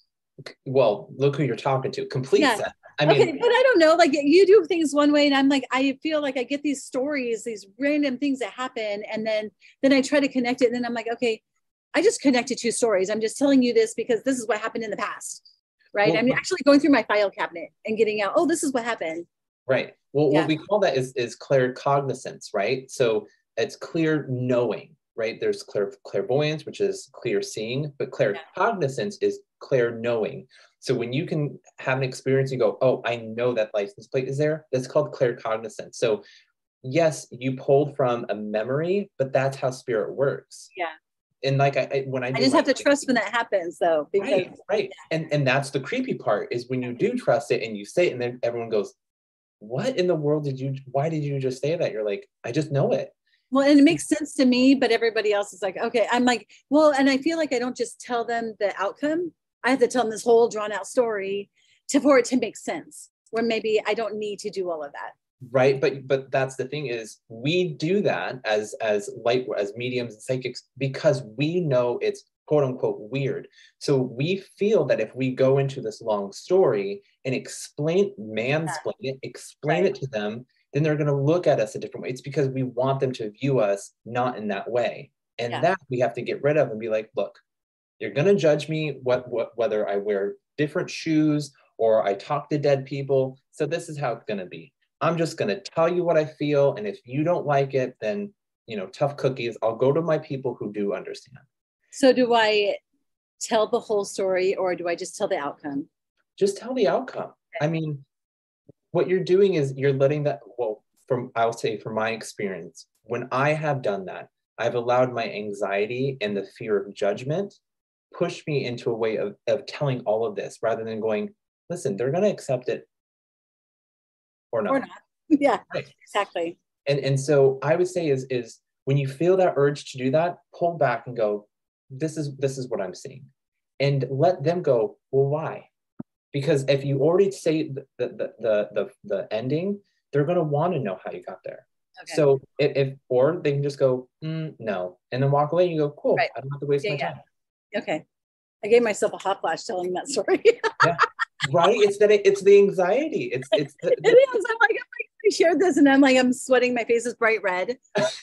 Well, look who you're talking to. Complete yeah. sense. I mean, okay, but I don't know, like you do things one way and I'm like, I feel like I get these stories, these random things that happen. And then, then I try to connect it. And then I'm like, okay, I just connected two stories. I'm just telling you this because this is what happened in the past, right? Well, I'm actually going through my file cabinet and getting out, oh, this is what happened. Right. Well, yeah. what we call that is, is claircognizance, right? So it's clear knowing, right? There's clear clairvoyance, which is clear seeing, but claircognizance yeah. is clear knowing. So when you can have an experience, you go, oh, I know that license plate is there. That's called claircognizance. So yes, you pulled from a memory, but that's how spirit works. Yeah. And like I, I when I, I just have to trust when that happens, though. Because, right, right. Yeah. And and that's the creepy part is when you do trust it and you say it, and then everyone goes, "What in the world did you? Why did you just say that?" You're like, "I just know it." Well, and it makes sense to me, but everybody else is like, "Okay." I'm like, well, and I feel like I don't just tell them the outcome. I have to tell them this whole drawn out story to for it to make sense. Where maybe I don't need to do all of that. Right, but but that's the thing is we do that as as light as mediums and psychics because we know it's quote unquote weird. So we feel that if we go into this long story and explain mansplain it, explain right. it to them, then they're going to look at us a different way. It's because we want them to view us not in that way, and yeah. that we have to get rid of and be like, look, you're going to judge me what what whether I wear different shoes or I talk to dead people. So this is how it's going to be. I'm just going to tell you what I feel. And if you don't like it, then, you know, tough cookies. I'll go to my people who do understand. So do I tell the whole story or do I just tell the outcome? Just tell the outcome. I mean, what you're doing is you're letting that, well, from, I'll say from my experience, when I have done that, I've allowed my anxiety and the fear of judgment push me into a way of, of telling all of this rather than going, listen, they're going to accept it. Or not. Or not. Yeah, right. Exactly. And and so I would say is is when you feel that urge to do that, pull back and go, this is this is what I'm seeing. And let them go, well, why? Because if you already say the the the the, the ending, they're gonna want to know how you got there. Okay. So if, if or they can just go, mm, no, and then walk away and you go, cool, right. I don't have to waste yeah, my time. Yeah. Okay. I gave myself a hot flash telling that story. yeah. Right, it's that it, it's the anxiety. It's it's. The, the, it is. I'm like, I shared this, and I'm like, I'm sweating. My face is bright red.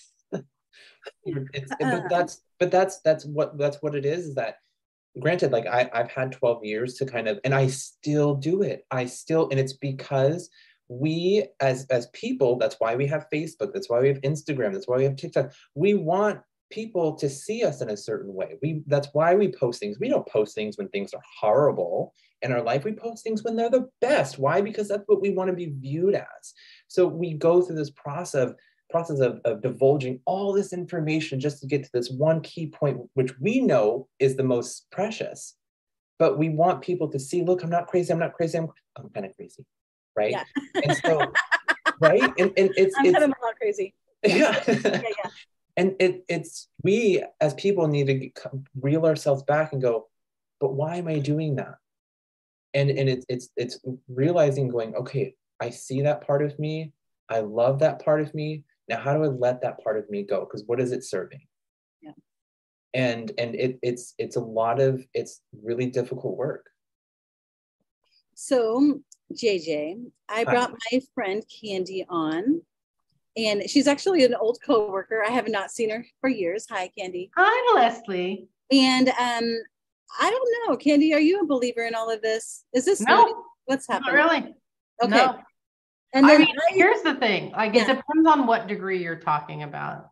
it's, but that's but that's that's what that's what it is. Is that granted? Like I I've had twelve years to kind of, and I still do it. I still, and it's because we as as people. That's why we have Facebook. That's why we have Instagram. That's why we have TikTok. We want people to see us in a certain way. We that's why we post things. We don't post things when things are horrible in our life. We post things when they're the best. Why? Because that's what we want to be viewed as. So we go through this process process of, of divulging all this information just to get to this one key point, which we know is the most precious. But we want people to see, look, I'm not crazy. I'm not crazy. I'm, I'm kind of crazy. Right. Yeah. And so, right. And, and it's, I'm it's, kind of a lot crazy. Yeah. yeah. Yeah. And it, it's, we as people need to get, reel ourselves back and go, but why am I doing that? And, and it's, it's, it's realizing going, okay, I see that part of me. I love that part of me. Now, how do I let that part of me go? Because what is it serving? Yeah. And, and it, it's, it's a lot of, it's really difficult work. So J J, I brought Hi. my friend Candy on. And she's actually an old coworker. I have not seen her for years. Hi, Candy. Hi, Leslie. And um, I don't know, Candy, are you a believer in all of this? Is this no? What's happening? Not really. Okay. No. And I then mean, I, here's the thing. Like, yeah. it depends on what degree you're talking about.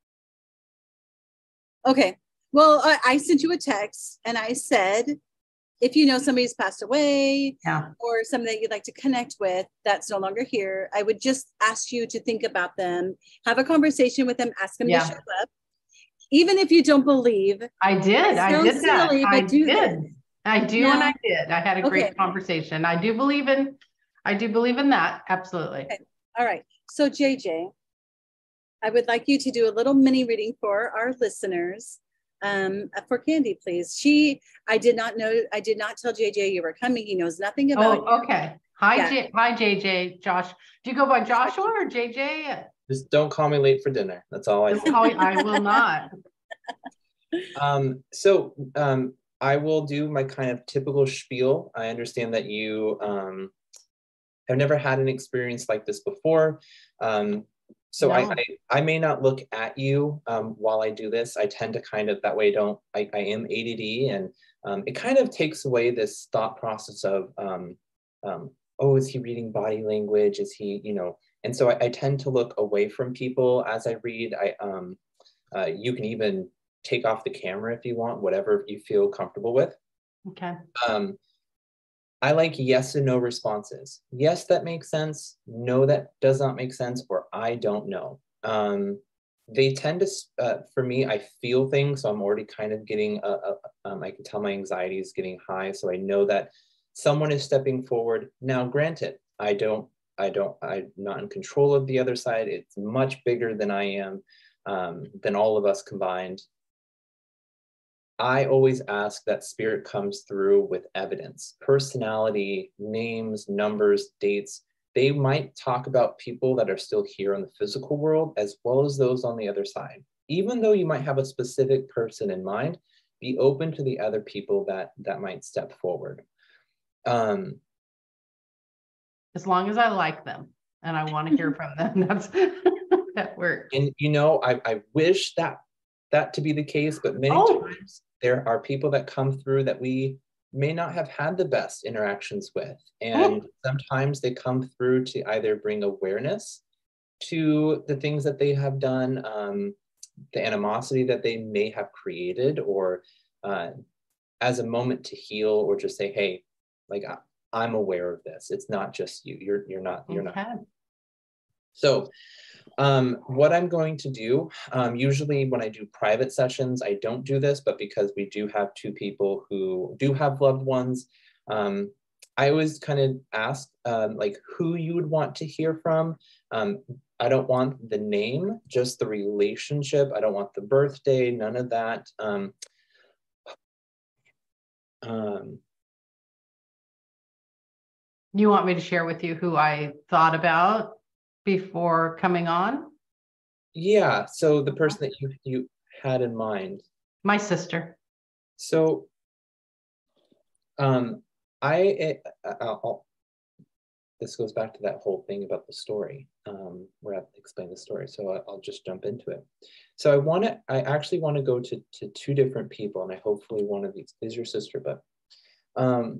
Okay. Well, I, I sent you a text and I said, if you know somebody's passed away yeah. or somebody that you'd like to connect with that's no longer here, I would just ask you to think about them, have a conversation with them, ask them Yeah. to show up. Even if you don't believe. I did. I did that. Silly, I but do did. this. I do Now, and I did. I had a great okay. conversation. I do believe in, I do believe in that. Absolutely. Okay. All right. So J J, I would like you to do a little mini reading for our listeners. Um, for Candy, please. She, I did not know, I did not tell J J you were coming. He knows nothing about Oh, you. okay. Hi, Yeah. J hi, J J, Josh. Do you go by Joshua or J J? Just don't call me late for dinner. That's all I say. Oh, I will not. Um, so um, I will do my kind of typical spiel. I understand that you um, have never had an experience like this before. Um, so No. I, I, I may not look at you um, while I do this. I tend to kind of, that way don't, I, I am A D D, and um, it kind of takes away this thought process of, um, um, oh, is he reading body language? Is he, you know, and so I, I tend to look away from people as I read. I, um, uh, you can even take off the camera if you want, whatever you feel comfortable with. Okay. Um, I like yes and no responses. Yes, that makes sense. No, that does not make sense, or I don't know. Um, they tend to, uh, for me, I feel things, so I'm already kind of getting, a, a, um, I can tell my anxiety is getting high, so I know that someone is stepping forward. Now, granted, I don't, I don't, I'm not in control of the other side. It's much bigger than I am, um, than all of us combined. I always ask that spirit comes through with evidence, personality, names, numbers, dates. They might talk about people that are still here in the physical world, as well as those on the other side. Even though you might have a specific person in mind, be open to the other people that, that might step forward. Um, As long as I like them and I want to hear from them, that's that works. and you know, I, I wish that that to be the case, but many Oh. times there are people that come through that we may not have had the best interactions with. And Oh. sometimes they come through to either bring awareness to the things that they have done, um, the animosity that they may have created, or uh, as a moment to heal, or just say, hey, like, I, I'm aware of this. It's not just you. You're, you're not, you're Okay. not. So um, what I'm going to do, um, usually when I do private sessions, I don't do this, but because we do have two people who do have loved ones, um, I always kind of ask um, like who you would want to hear from. Um, I don't want the name, just the relationship. I don't want the birthday, none of that. Um, um, You want me to share with you who I thought about before coming on? yeah, so the person that you, you had in mind. My sister. So um, I, I'll, I'll, this goes back to that whole thing about the story, um, where I have to explain the story. So I, I'll just jump into it. So I want to, I actually want to go to, to two different people, and I hopefully one of these is your sister, but um,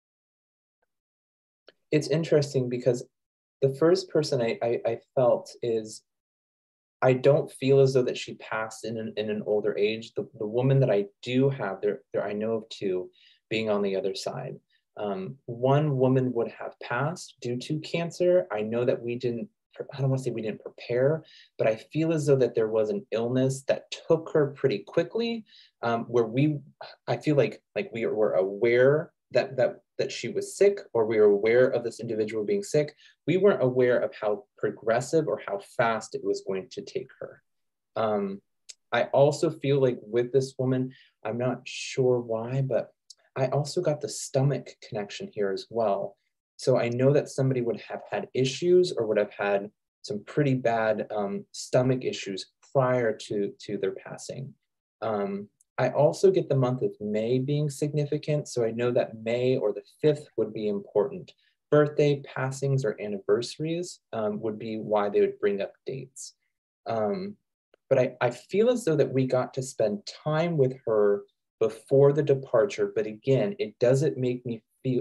it's interesting because the first person I, I, I felt is, I don't feel as though that she passed in an, in an older age. The, the woman that I do have there, there, I know of two being on the other side. Um, one woman would have passed due to cancer. I know that we didn't, I don't want to say we didn't prepare, but I feel as though that there was an illness that took her pretty quickly, um, where we, I feel like, like we were aware that, that, that she was sick, or we were aware of this individual being sick. We weren't aware of how progressive or how fast it was going to take her. Um, I also feel like with this woman, I'm not sure why, but I also got the stomach connection here as well. So I know that somebody would have had issues or would have had some pretty bad um, stomach issues prior to, to their passing. Um, I also get the month of May being significant. So I know that May or the fifth would be important. Birthday, passings, or anniversaries um, would be why they would bring up dates. Um, but I, I feel as though that we got to spend time with her before the departure. But again, it doesn't make me feel,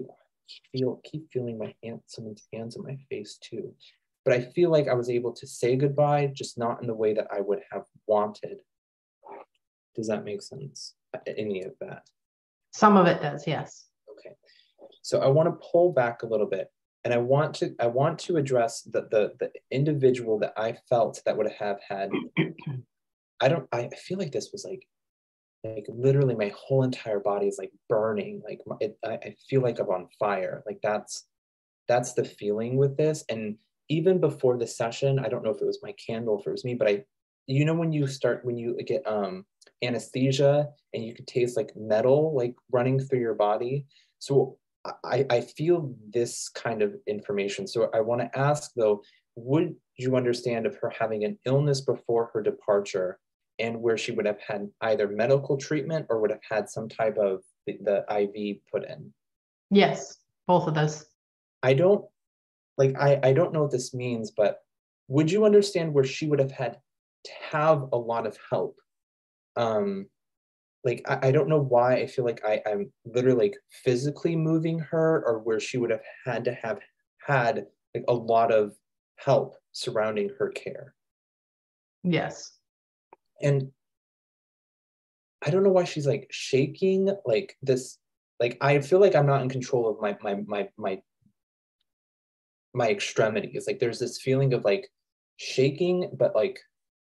feel keep feeling my hand, someone's hands on my face too. But I feel like I was able to say goodbye, just not in the way that I would have wanted. Does that make sense? Any of that? Some of it does, yes. Okay. So I want to pull back a little bit, and I want to I want to address the the, the individual that I felt that would have had. I don't. I feel like this was like, like literally my whole entire body is like burning. Like it, I, I feel like I'm on fire. Like that's that's the feeling with this. And even before the session, I don't know if it was my candle, if it was me, but I, you know, when you start when you get um anesthesia and you can taste like metal like running through your body. So I, I feel this kind of information. So I want to ask though, would you understand of her having an illness before her departure and where she would have had either medical treatment or would have had some type of the, the I V put in? Yes, both of those. I don't like, I, I don't know what this means, but would you understand where she would have had to have a lot of help? Um, like, I, I don't know why I feel like I, I'm literally like physically moving her, or where she would have had to have had like a lot of help surrounding her care. Yes. And I don't know why she's like shaking like this. Like, I feel like I'm not in control of my, my, my, my, my extremities. Like there's this feeling of like shaking, but like,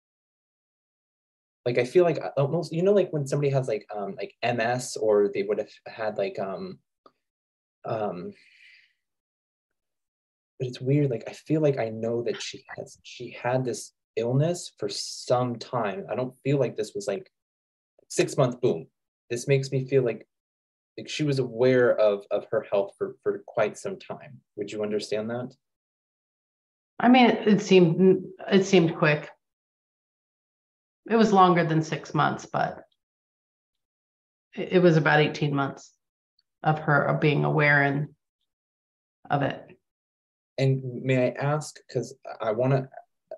like I feel like almost, you know, like when somebody has like um like M S, or they would have had like um um but it's weird, like I feel like I know that she has she had this illness for some time. I don't feel like this was like six months, boom. This makes me feel like like she was aware of of her health for for quite some time. Would you understand that? I mean, it, it seemed it seemed quick. It was longer than six months, but it, it was about eighteen months of her of being aware and of it. And may I ask, because I want to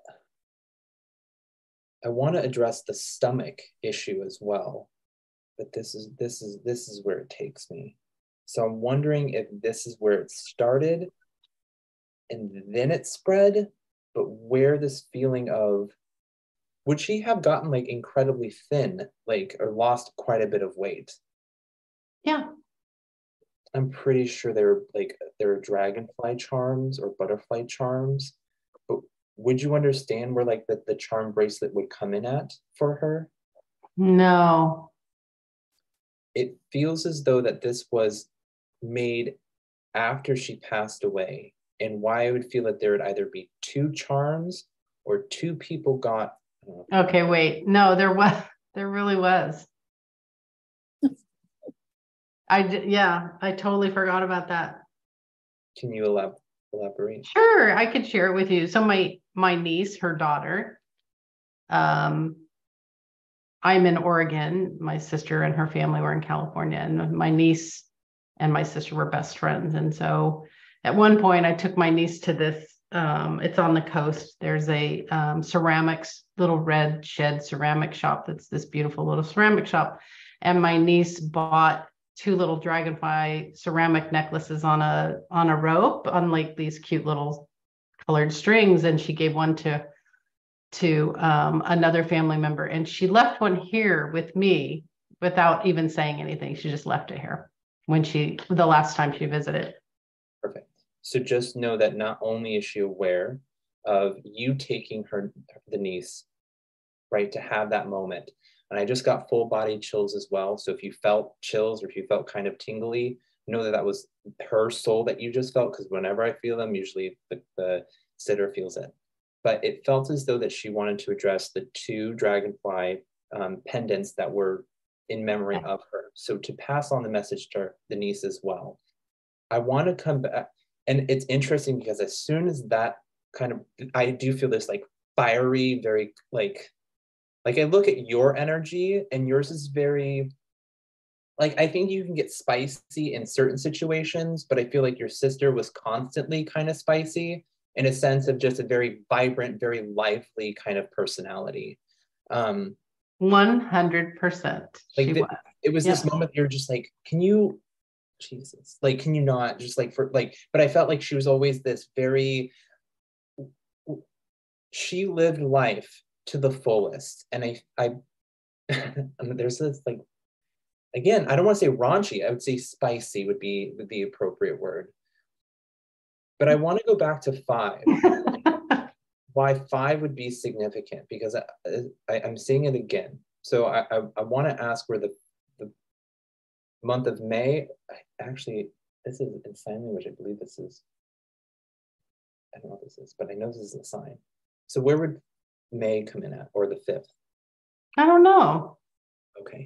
I want to address the stomach issue as well, but this is this is this is where it takes me. So I'm wondering if this is where it started and then it spread, but where this feeling of, would she have gotten like incredibly thin, like, or lost quite a bit of weight? Yeah. I'm pretty sure there were like there were dragonfly charms or butterfly charms, but would you understand where like the, the charm bracelet would come in at for her? No. It feels as though that this was made after she passed away, and why I would feel that there would either be two charms or two people got. Okay, wait. No, there was, there really was. I did, yeah, I totally forgot about that. Can you elab- elaborate? Sure, I could share it with you. So my my niece, her daughter, um, I'm in Oregon. My sister and her family were in California, and my niece and my sister were best friends. And so at one point, I took my niece to this. Um, it's on the coast. There's a um, ceramics, little red shed ceramic shop. That's this beautiful little ceramic shop. And my niece bought two little dragonfly ceramic necklaces on a on a rope, on like these cute little colored strings. And she gave one to to um, another family member. And she left one here with me without even saying anything. She just left it here when she, the last time she visited. Perfect. So just know that not only is she aware of you taking her, the niece, right, to have that moment. And I just got full body chills as well. So if you felt chills or if you felt kind of tingly, know that that was her soul that you just felt, because whenever I feel them, usually the, the sitter feels it. But it felt as though that she wanted to address the two dragonfly um, pendants that were in memory of her. So to pass on the message to the niece as well. I want to come back. And it's interesting because as soon as that kind of, I do feel this like fiery, very like, like I look at your energy and yours is very, like, I think you can get spicy in certain situations, but I feel like your sister was constantly kind of spicy in a sense of just a very vibrant, very lively kind of personality. Um, one hundred percent. Like she the, was. It was Yeah. this moment you're just like, can you Jesus, like, can you not just like for like, but I felt like she was always this very, she lived life to the fullest. And I, I, I mean, there's this like, again, I don't want to say raunchy, I would say spicy would be would be the appropriate word. But I want to go back to five. Why five would be significant, because I, I, I'm seeing it again. So I, I, I want to ask where the, the month of May, I, actually, this is in sign language, I believe this is, I don't know what this is, but I know this is a sign. So where would May come in at, or the fifth? I don't know. Okay.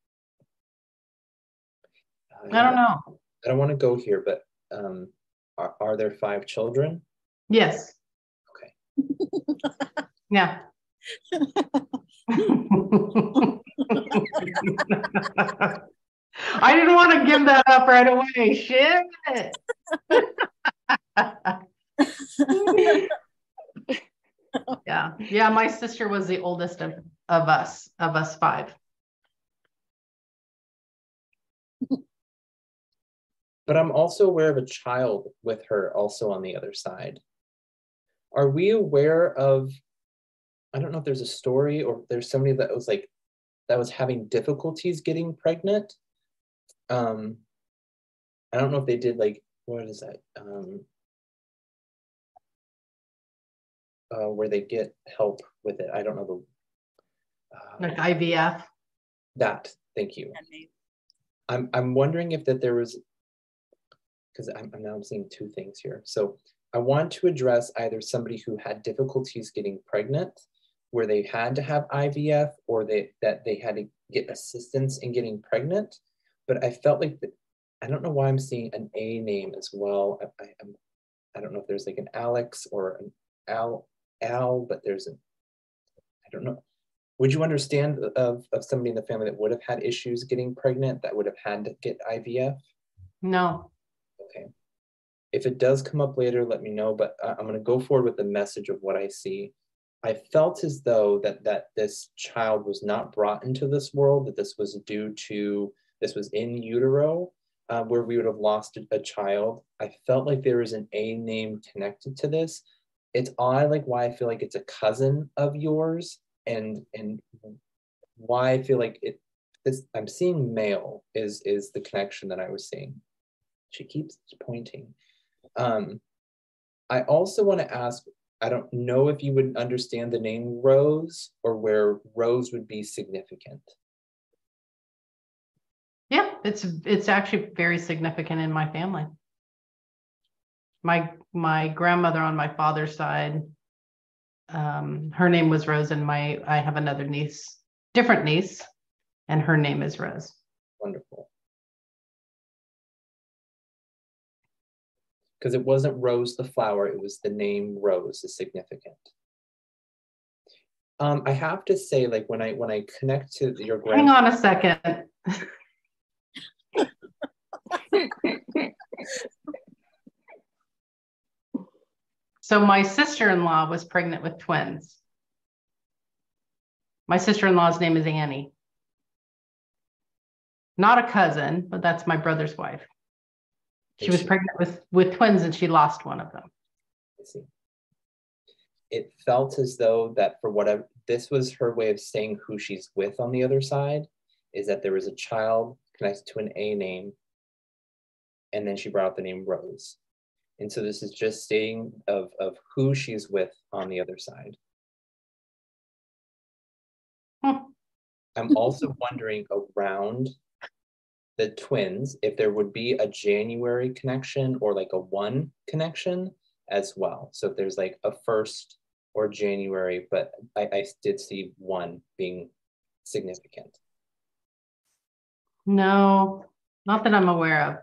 Uh, I don't know. I don't want to go here, but um, are, are there five children? Yes. Okay. Yeah. I didn't want to give that up right away. Shit. Yeah. Yeah. My sister was the oldest of, of us, of us five. But I'm also aware of a child with her also on the other side. Are we aware of, I don't know if there's a story or there's somebody that was like, that was having difficulties getting pregnant. Um, I don't know if they did like, what is that? Um, uh, where they get help with it. I don't know the. Uh, like I V F. That, thank you. I'm, I'm wondering if that there was, because I'm, I'm now I'm seeing two things here. So I want to address either somebody who had difficulties getting pregnant, where they had to have I V F, or they that they had to get assistance in getting pregnant. But I felt like, the, I don't know why I'm seeing an A name as well. I, I, I'm, I don't know if there's like an Alex or an Al, Al, but there's a, I don't know. Would you understand of, of somebody in the family that would have had issues getting pregnant, that would have had to get I V F? No. Okay. If it does come up later, let me know, but I'm going to go forward with the message of what I see. I felt as though that, that this child was not brought into this world, that this was due to, this was in utero, uh, where we would have lost a, a child. I felt like there was an A name connected to this. It's odd, like why I feel like it's a cousin of yours, and and why I feel like it, this, I'm seeing male is, is the connection that I was seeing. She keeps pointing. Um, I also want to ask, I don't know if you would understand the name Rose, or where Rose would be significant. Yeah, it's it's actually very significant in my family. My my grandmother on my father's side, um, her name was Rose, and my I have another niece, different niece, and her name is Rose. Wonderful. Because it wasn't Rose the flower, it was the name Rose is significant. Um, I have to say, like when I when I connect to your grand- Hang on a second. So my sister-in-law was pregnant with twins. My sister-in-law's name is Annie. Not a cousin, but that's my brother's wife. She was pregnant with, with twins, and she lost one of them. I see. It felt as though that for whatever, this was her way of saying who she's with on the other side, is that there was a child connected to an A name, and then she brought out the name Rose. And so this is just stating of, of who she's with on the other side. Hmm. I'm also wondering around the twins, if there would be a January connection or like a one connection as well. So if there's like a first or January, but I, I did see one being significant. No, not that I'm aware of.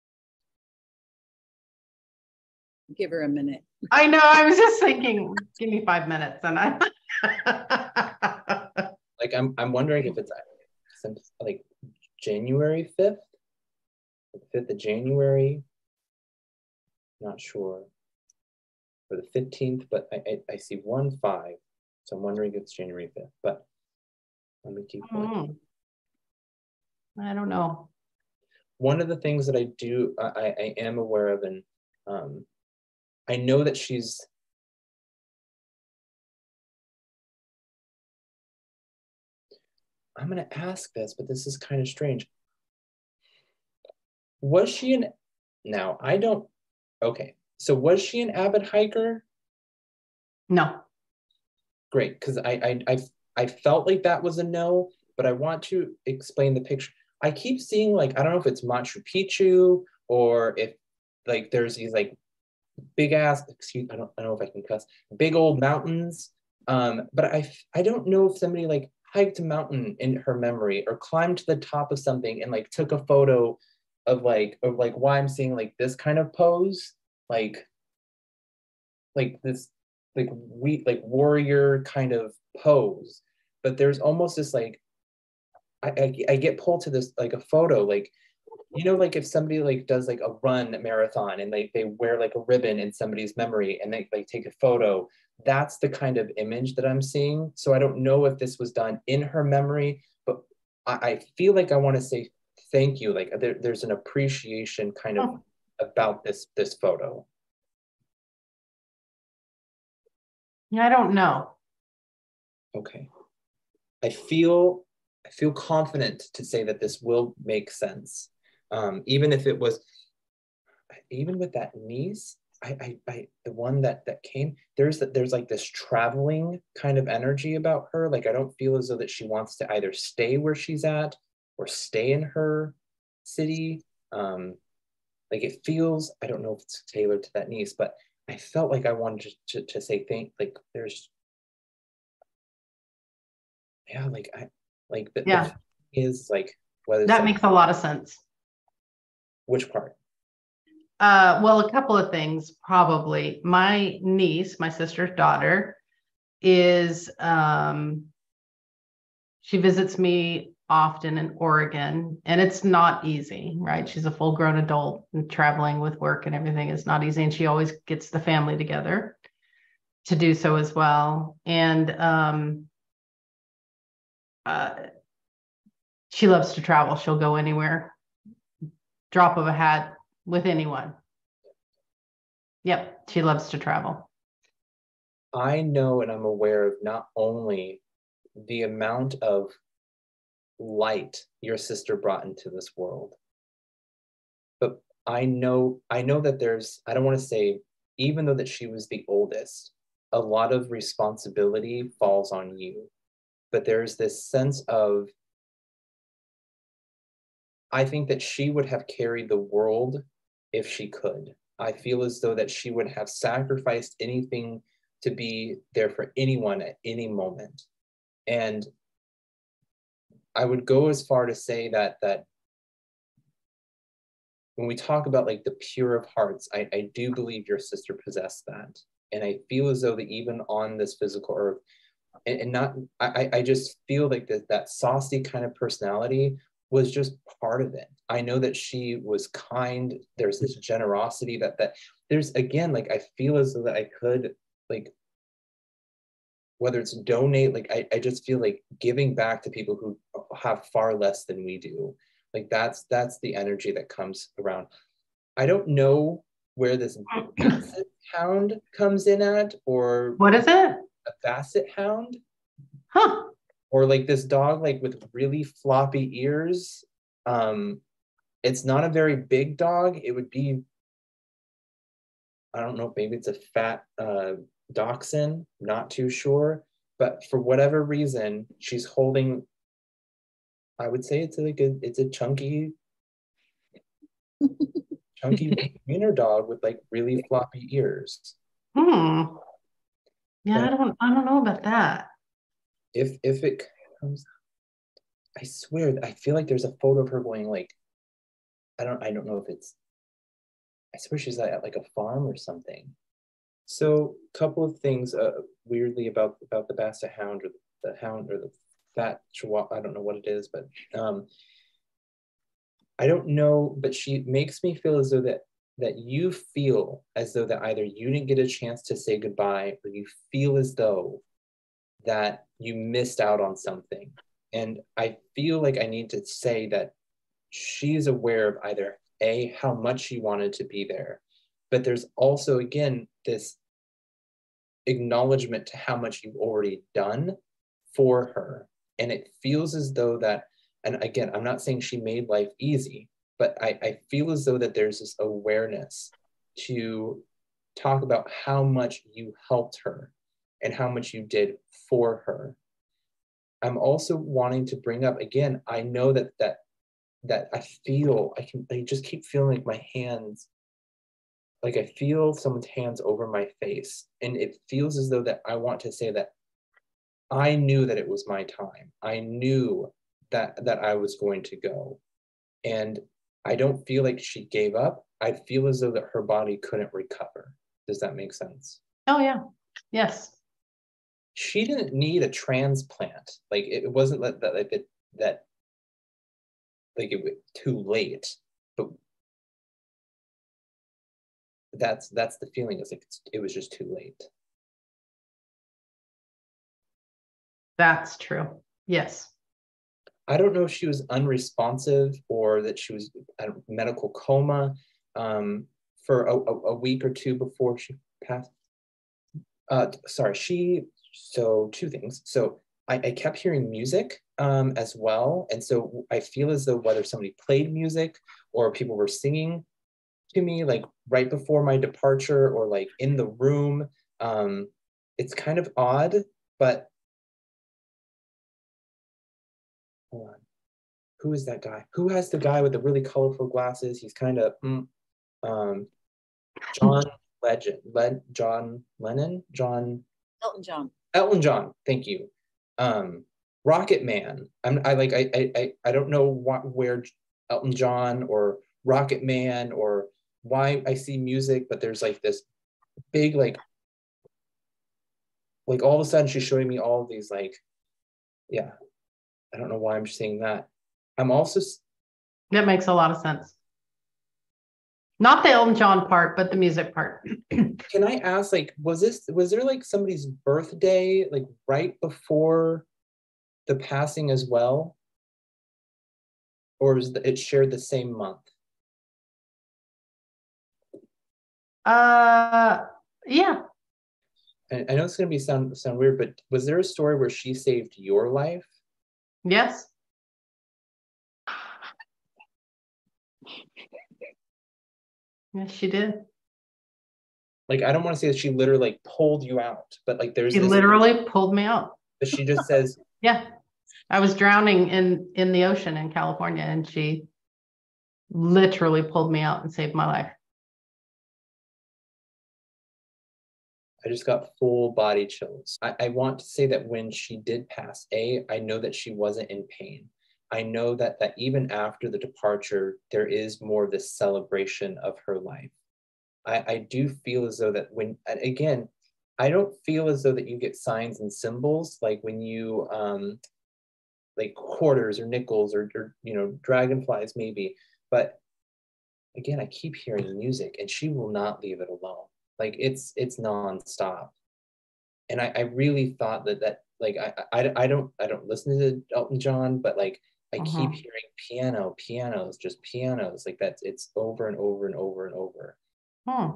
Give her a minute. I know, I was just thinking, give me five minutes and I like I'm I'm wondering if it's like January fifth, fifth of January, not sure, or the fifteenth, but I, I, I see one five, so I'm wondering if it's January fifth, but let me keep going. Mm. I don't know. one of the things that I do, I, I am aware of, and um, I know that she's, I'm going to ask this, but this is kind of strange. Was she an, now I don't, okay. So was she an avid hiker? No. Great, because I, I I I felt like that was a no, but I want to explain the picture. I keep seeing, like, I don't know if it's Machu Picchu or if like there's these like big ass, excuse, I don't I don't know if I can cuss, big old mountains. Um, but I I don't know if somebody like hiked a mountain in her memory or climbed to the top of something and like took a photo of like of like why I'm seeing like this kind of pose, like like this like we like warrior kind of pose. But there's almost this like I, I I get pulled to this like a photo, like, you know, like if somebody like does like a run marathon and they they wear like a ribbon in somebody's memory and they like take a photo. That's the kind of image that I'm seeing. So I don't know if this was done in her memory, but I, I feel like I want to say thank you. Like there, there's an appreciation kind of oh. about this this photo. I don't know. Okay. I feel I feel confident to say that this will make sense. Um, even if it was, even with that niece, I, I, I the one that that came, there's that there's like this traveling kind of energy about her. Like I don't feel as though that she wants to either stay where she's at or stay in her city. Um, like it feels, I don't know if it's tailored to that niece, but I felt like I wanted to, to, to say thank, like there's, yeah, like I, like the, yeah. the thing is like whether that makes a lot of sense. Which part? Uh, well, a couple of things, probably. My niece, my sister's daughter, is, um, she visits me often in Oregon, and it's not easy, right? She's a full-grown adult, and traveling with work and everything is not easy, and she always gets the family together to do so as well. And um, uh, she loves to travel. She'll go anywhere, drop of a hat with anyone. Yep, she loves to travel. I know and I'm aware of not only the amount of light your sister brought into this world, but I know I know that there's, I don't want to say, even though that she was the oldest, a lot of responsibility falls on you. But there's this sense of, I think that she would have carried the world if she could. I feel as though that she would have sacrificed anything to be there for anyone at any moment. And I would go as far to say that that when we talk about like the pure of hearts, I, I do believe your sister possessed that. And I feel as though that even on this physical earth, and, and not, I, I just feel like that, that saucy kind of personality was just part of it. I know that she was kind. There's this generosity that, that there's, again, like, I feel as though that I could, like, whether it's donate, like, I, I just feel like giving back to people who have far less than we do. Like, that's, that's the energy that comes around. I don't know where this basset hound comes in at, or what is it? A basset hound? Huh. Or like this dog, like with really floppy ears. Um, it's not a very big dog. It would be, I don't know, maybe it's a fat uh, dachshund, not too sure. But for whatever reason, she's holding, I would say it's like a, it's a chunky, chunky wiener dog with like really floppy ears. Hmm. Yeah, but I don't, I don't know about that. If if it comes, I swear, I feel like there's a photo of her going like, I don't, I don't know if it's, I swear she's at like a farm or something. So a couple of things uh, weirdly about about the basset hound, or the, the hound, or the fat chihuahua, I don't know what it is, but um, I don't know, but she makes me feel as though that that you feel as though that either you didn't get a chance to say goodbye, or you feel as though that you missed out on something. And I feel like I need to say that she's aware of either A, how much she wanted to be there, but there's also, again, this acknowledgement to how much you've already done for her. And it feels as though that, and again, I'm not saying she made life easy, but I, I feel as though that there's this awareness to talk about how much you helped her and how much you did for her. I'm also wanting to bring up, again, I know that that that I feel, I can, I just keep feeling like my hands, like I feel someone's hands over my face. And it feels as though that I want to say that I knew that it was my time. I knew that that I was going to go. And I don't feel like she gave up. I feel as though that her body couldn't recover. Does that make sense? Oh, yeah. Yes. She didn't need a transplant. Like it wasn't that that like it, that like it was too late. But that's that's the feeling. It's like it's, it was just too late. That's true. Yes. I don't know if she was unresponsive or that she was in a medical coma um, for a, a, a week or two before she passed. Uh, sorry, she, so two things. So I, I kept hearing music um, as well. And so I feel as though whether somebody played music or people were singing to me, like right before my departure or like in the room, um, it's kind of odd, but hold on. Who is that guy? Who has the guy with the really colorful glasses? He's kind of, mm, um, John Legend, Led, John Lennon, John Elton John. Elton John. Thank you. Um, Rocket Man. I'm, I like. I, I. I don't know what, where Elton John or Rocket Man or why I see music, but there's like this big like, like all of a sudden she's showing me all of these like, yeah. I don't know why I'm seeing that. I'm also. That makes a lot of sense. Not the Elton John part, but the music part. Can I ask, like, was this, was there like somebody's birthday, like right before the passing as well? Or was it shared the same month? Uh, yeah. I, I know it's going to be sound, sound weird, but was there a story where she saved your life? Yes. Yes, she did. Like, I don't want to say that she literally like pulled you out, but like there's She this, literally pulled me out. but she just says, yeah, I was drowning in in the ocean in California, and she literally pulled me out and saved my life. I just got full body chills. I, I want to say that when she did pass, A, I know that she wasn't in pain. I know that that even after the departure, there is more of this celebration of her life. I, I do feel as though that when, and again, I don't feel as though that you get signs and symbols like when you, um, like quarters or nickels or, or, you know, dragonflies maybe. But again, I keep hearing music and she will not leave it alone. Like it's, it's nonstop. And I, I really thought that, that like, I, I, I don't, I don't listen to Elton John, but like, I uh-huh. keep hearing piano, pianos, just pianos like that's, it's over and over and over and over. Hmm.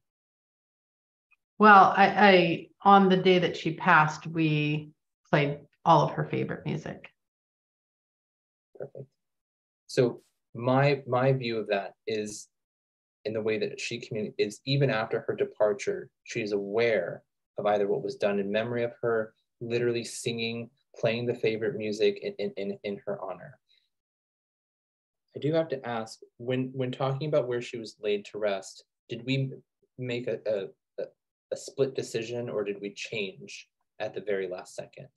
Well, I, I, on the day that she passed, we played all of her favorite music. Perfect. So my, my view of that is in the way that she communicates is even after her departure, she's aware of either what was done in memory of her, literally singing, playing the favorite music in, in, in, in her honor. I do have to ask, when, when talking about where she was laid to rest, did we make a, a, a split decision or did we change at the very last second?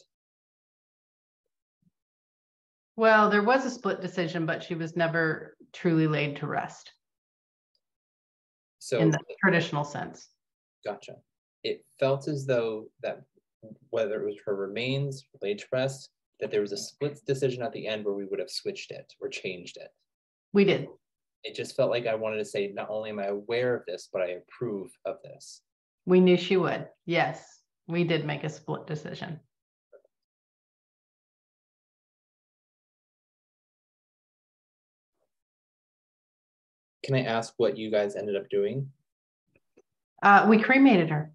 Well, there was a split decision, but she was never truly laid to rest. So in the traditional sense. Gotcha. It felt as though that whether it was her remains, laid to rest, that there was a split decision at the end where we would have switched it or changed it. We did. It just felt like I wanted to say, not only am I aware of this, but I approve of this. We knew she would. Yes, we did make a split decision. can I ask what you guys ended up doing? Uh, we cremated her.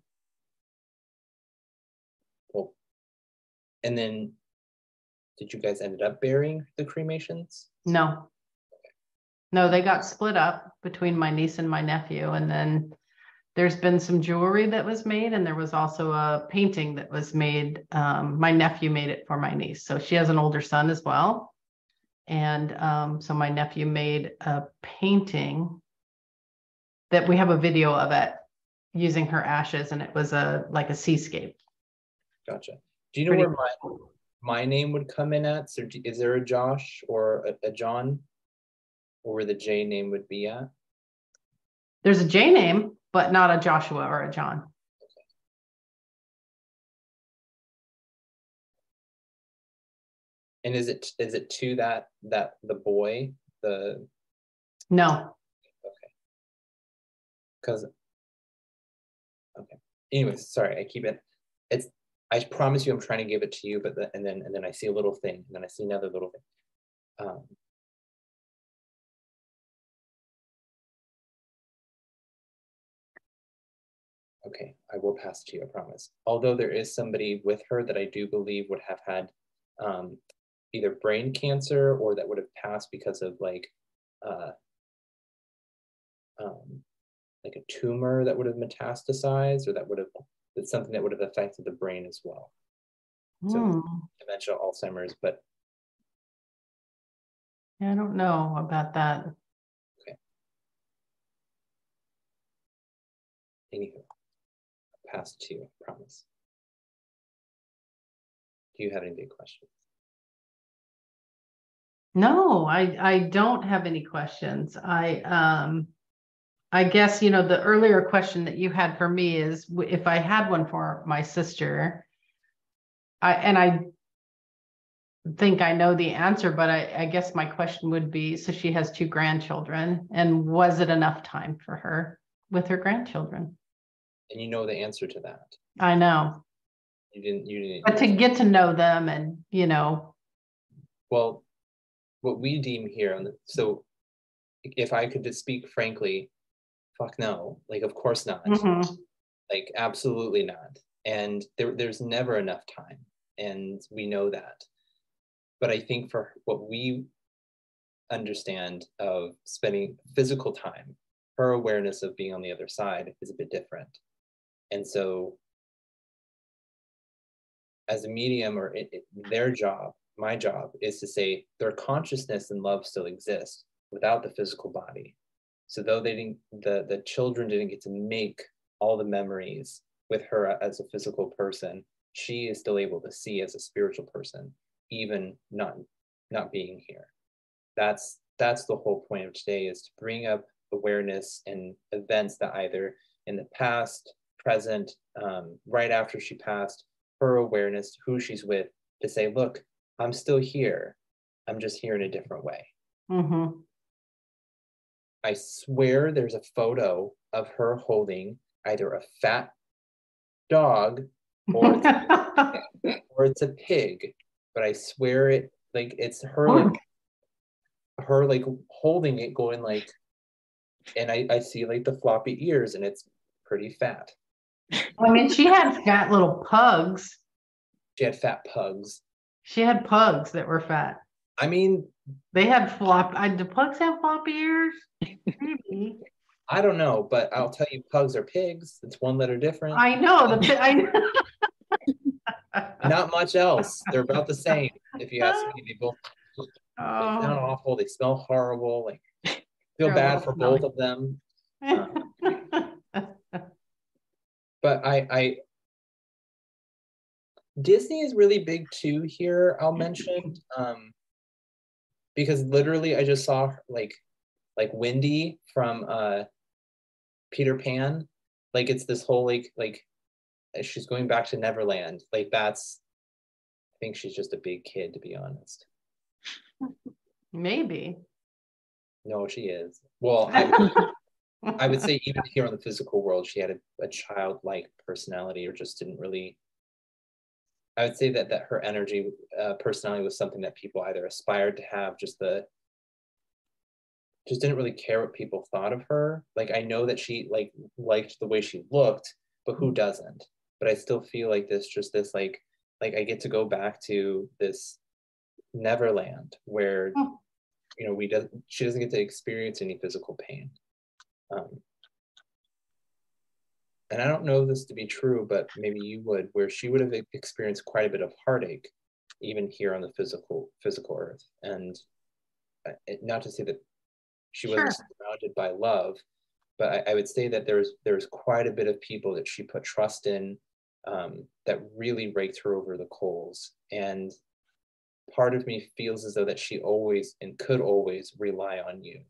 Cool. And then did you guys ended up burying the cremations? No. No, they got split up between my niece and my nephew. And then there's been some jewelry that was made, and there was also a painting that was made. Um, my nephew made it for my niece. So she has an older son as well. And um, so my nephew made a painting that we have a video of it using her ashes, and it was a like a seascape. Gotcha. Do you know Pretty where my cool. my name would come in at? So is there a Josh or a, a John, or where the J name would be at? There's a J name, but not a Joshua or a John. Okay. And is it is it to that that the boy the? No. Okay. Because. Okay. Anyways, sorry, I keep it. It's. I promise you, I'm trying to give it to you, but the, and then and then I see a little thing, and then I see another little thing. Um, okay, I will pass it to you, I promise. Although there is somebody with her that I do believe would have had um, either brain cancer or that would have passed because of like, uh, um, like a tumor that would have metastasized, or that would have, it's something that would have affected the brain as well. So Hmm. dementia, Alzheimer's, but. Yeah, I don't know about that. Okay. Anywho, I'll pass it to you, I promise. Do you have any big questions? No, I, I don't have any questions. I, um, I guess, you know, the earlier question that you had for me is if I had one for my sister, I, and I think I know the answer, but I, I guess my question would be, so she has two grandchildren, and was it enough time for her with her grandchildren? And you know the answer to that. I know. You didn't, you didn't. But to get to know them and, you know. Well, what we deem here, on the, so if I could just speak frankly, fuck no, like, of course not. Mm-hmm. Like, absolutely not. And there, there's never enough time. And we know that. But I think for what we understand of spending physical time, her awareness of being on the other side is a bit different. And so as a medium, or it, it, their job, my job, is to say their consciousness and love still exists without the physical body. So though they didn't, the, the children didn't get to make all the memories with her as a physical person, she is still able to see as a spiritual person, even not, not being here. That's, that's the whole point of today, is to bring up awareness and events that either in the past, present, um, right after she passed, her awareness, who she's with, to say, look, I'm still here. I'm just here in a different way. Mm-hmm. I swear there's a photo of her holding either a fat dog or it's a, or it's a pig, but I swear it, like, it's her, like, her like holding it, going like, and I, I see like the floppy ears, and it's pretty fat. I mean, she had fat little pugs. She had fat pugs. She had pugs that were fat. I mean, they had flop. I, do pugs have floppy ears? Maybe. I don't know, but I'll tell you, pugs are pigs. It's one letter different. I know the. I Not much else. They're about the same. If you ask me, they both oh. they sound awful. They smell horrible. Like, feel They're bad for smelly. Both of them. Um, but I, I, Disney is really big too here. I'll mention, um, because literally I just saw like, like Wendy from uh, Peter Pan. Like, it's this whole like like. She's going back to Neverland. Like, that's, I think she's just a big kid, to be honest. Maybe. No, she is. Well, I, I would say even here in the physical world, she had a, a childlike personality, or just didn't really, I would say that, that her energy, uh, personality was something that people either aspired to have, just the, just didn't really care what people thought of her. Like, I know that she like liked the way she looked, but who doesn't? But I still feel like this, just this, like, like I get to go back to this Neverland where, oh. you know, we does she doesn't get to experience any physical pain. Um, and I don't know this to be true, but maybe you would, where she would have experienced quite a bit of heartache, even here on the physical physical earth. And not to say that she wasn't sure. surrounded by love, but I, I would say that there's there's quite a bit of people that she put trust in, um, that really raked her over the coals. And part of me feels as though that she always and could always rely on you.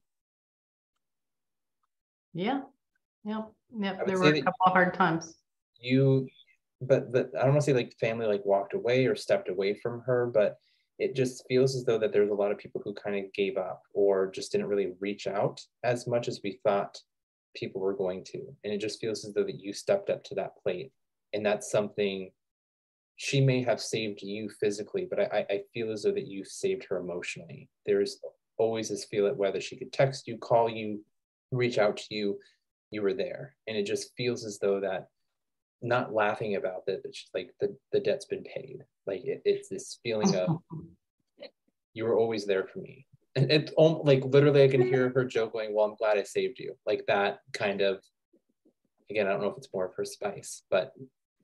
Yeah, yeah, yeah. There were a couple of hard times. You, but but I don't want to say like family like walked away or stepped away from her, but it just feels as though that there's a lot of people who kind of gave up or just didn't really reach out as much as we thought people were going to. And it just feels as though that you stepped up to that plate. And that's something, she may have saved you physically, but I, I feel as though that you saved her emotionally. There's always this feel that whether she could text you, call you, reach out to you, you were there. And it just feels as though that, not laughing about that, it's just like the, the debt's been paid. Like it, it's this feeling of you were always there for me. And it's like literally I can hear her joke going, well, I'm glad I saved you. Like that kind of, again, I don't know if it's more of her spice, but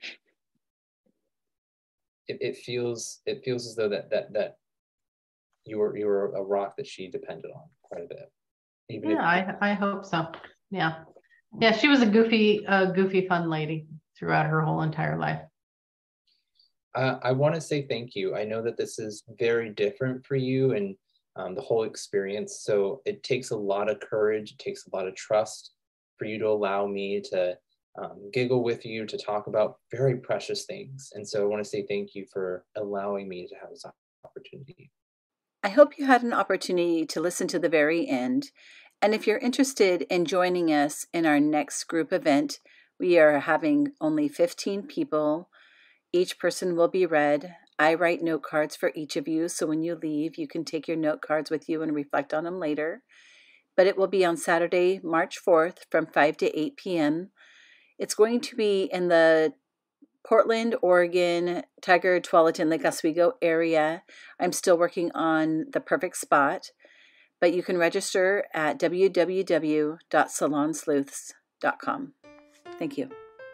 it, it feels it feels as though that that that you were you were a rock that she depended on quite a bit. Even yeah, if- I I hope so. Yeah. Yeah, she was a goofy, uh, goofy, fun lady throughout her whole entire life. Uh, I want to say thank you. I know that this is very different for you and um, the whole experience. So it takes a lot of courage. It takes a lot of trust for you to allow me to um, giggle with you, to talk about very precious things. And so I want to say thank you for allowing me to have this opportunity. I hope you had an opportunity to listen to the very end. And if you're interested in joining us in our next group event, we are having only fifteen people. Each person will be read. I write note cards for each of you, so when you leave, you can take your note cards with you and reflect on them later. But it will be on Saturday, March fourth from five to eight p.m. It's going to be in the Portland, Oregon, Tiger, Tualatin, Lake Oswego area. I'm still working on the perfect spot. But you can register at w w w dot salon sleuths dot com. Thank you.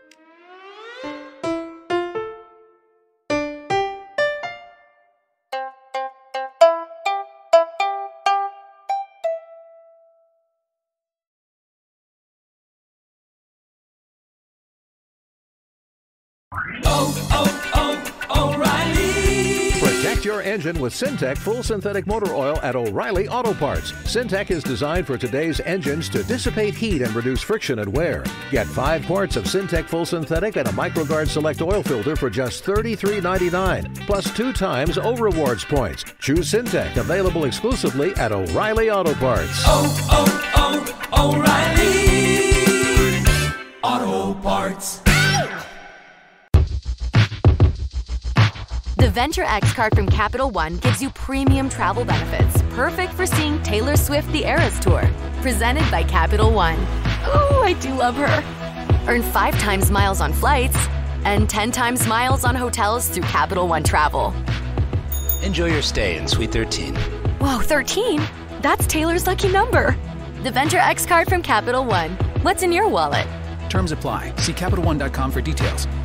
Oh, oh, oh, O'Reilly. Protect your engine with Syntec Full Synthetic Motor Oil at O'Reilly Auto Parts. Syntec is designed for today's engines to dissipate heat and reduce friction and wear. Get five quarts of Syntec Full Synthetic and a MicroGuard Select Oil Filter for just thirty-three ninety-nine, plus two times O Rewards points. Choose Syntec, available exclusively at O'Reilly Auto Parts. Oh, oh, oh, O'Reilly Auto Parts. The Venture X card from Capital One gives you premium travel benefits, perfect for seeing Taylor Swift The Eras Tour. Presented by Capital One. Ooh, I do love her. Earn five times miles on flights and ten times miles on hotels through Capital One Travel. Enjoy your stay in Suite thirteen. Whoa, thirteen? That's Taylor's lucky number. The Venture X card from Capital One. What's in your wallet? Terms apply. See Capital One dot com for details.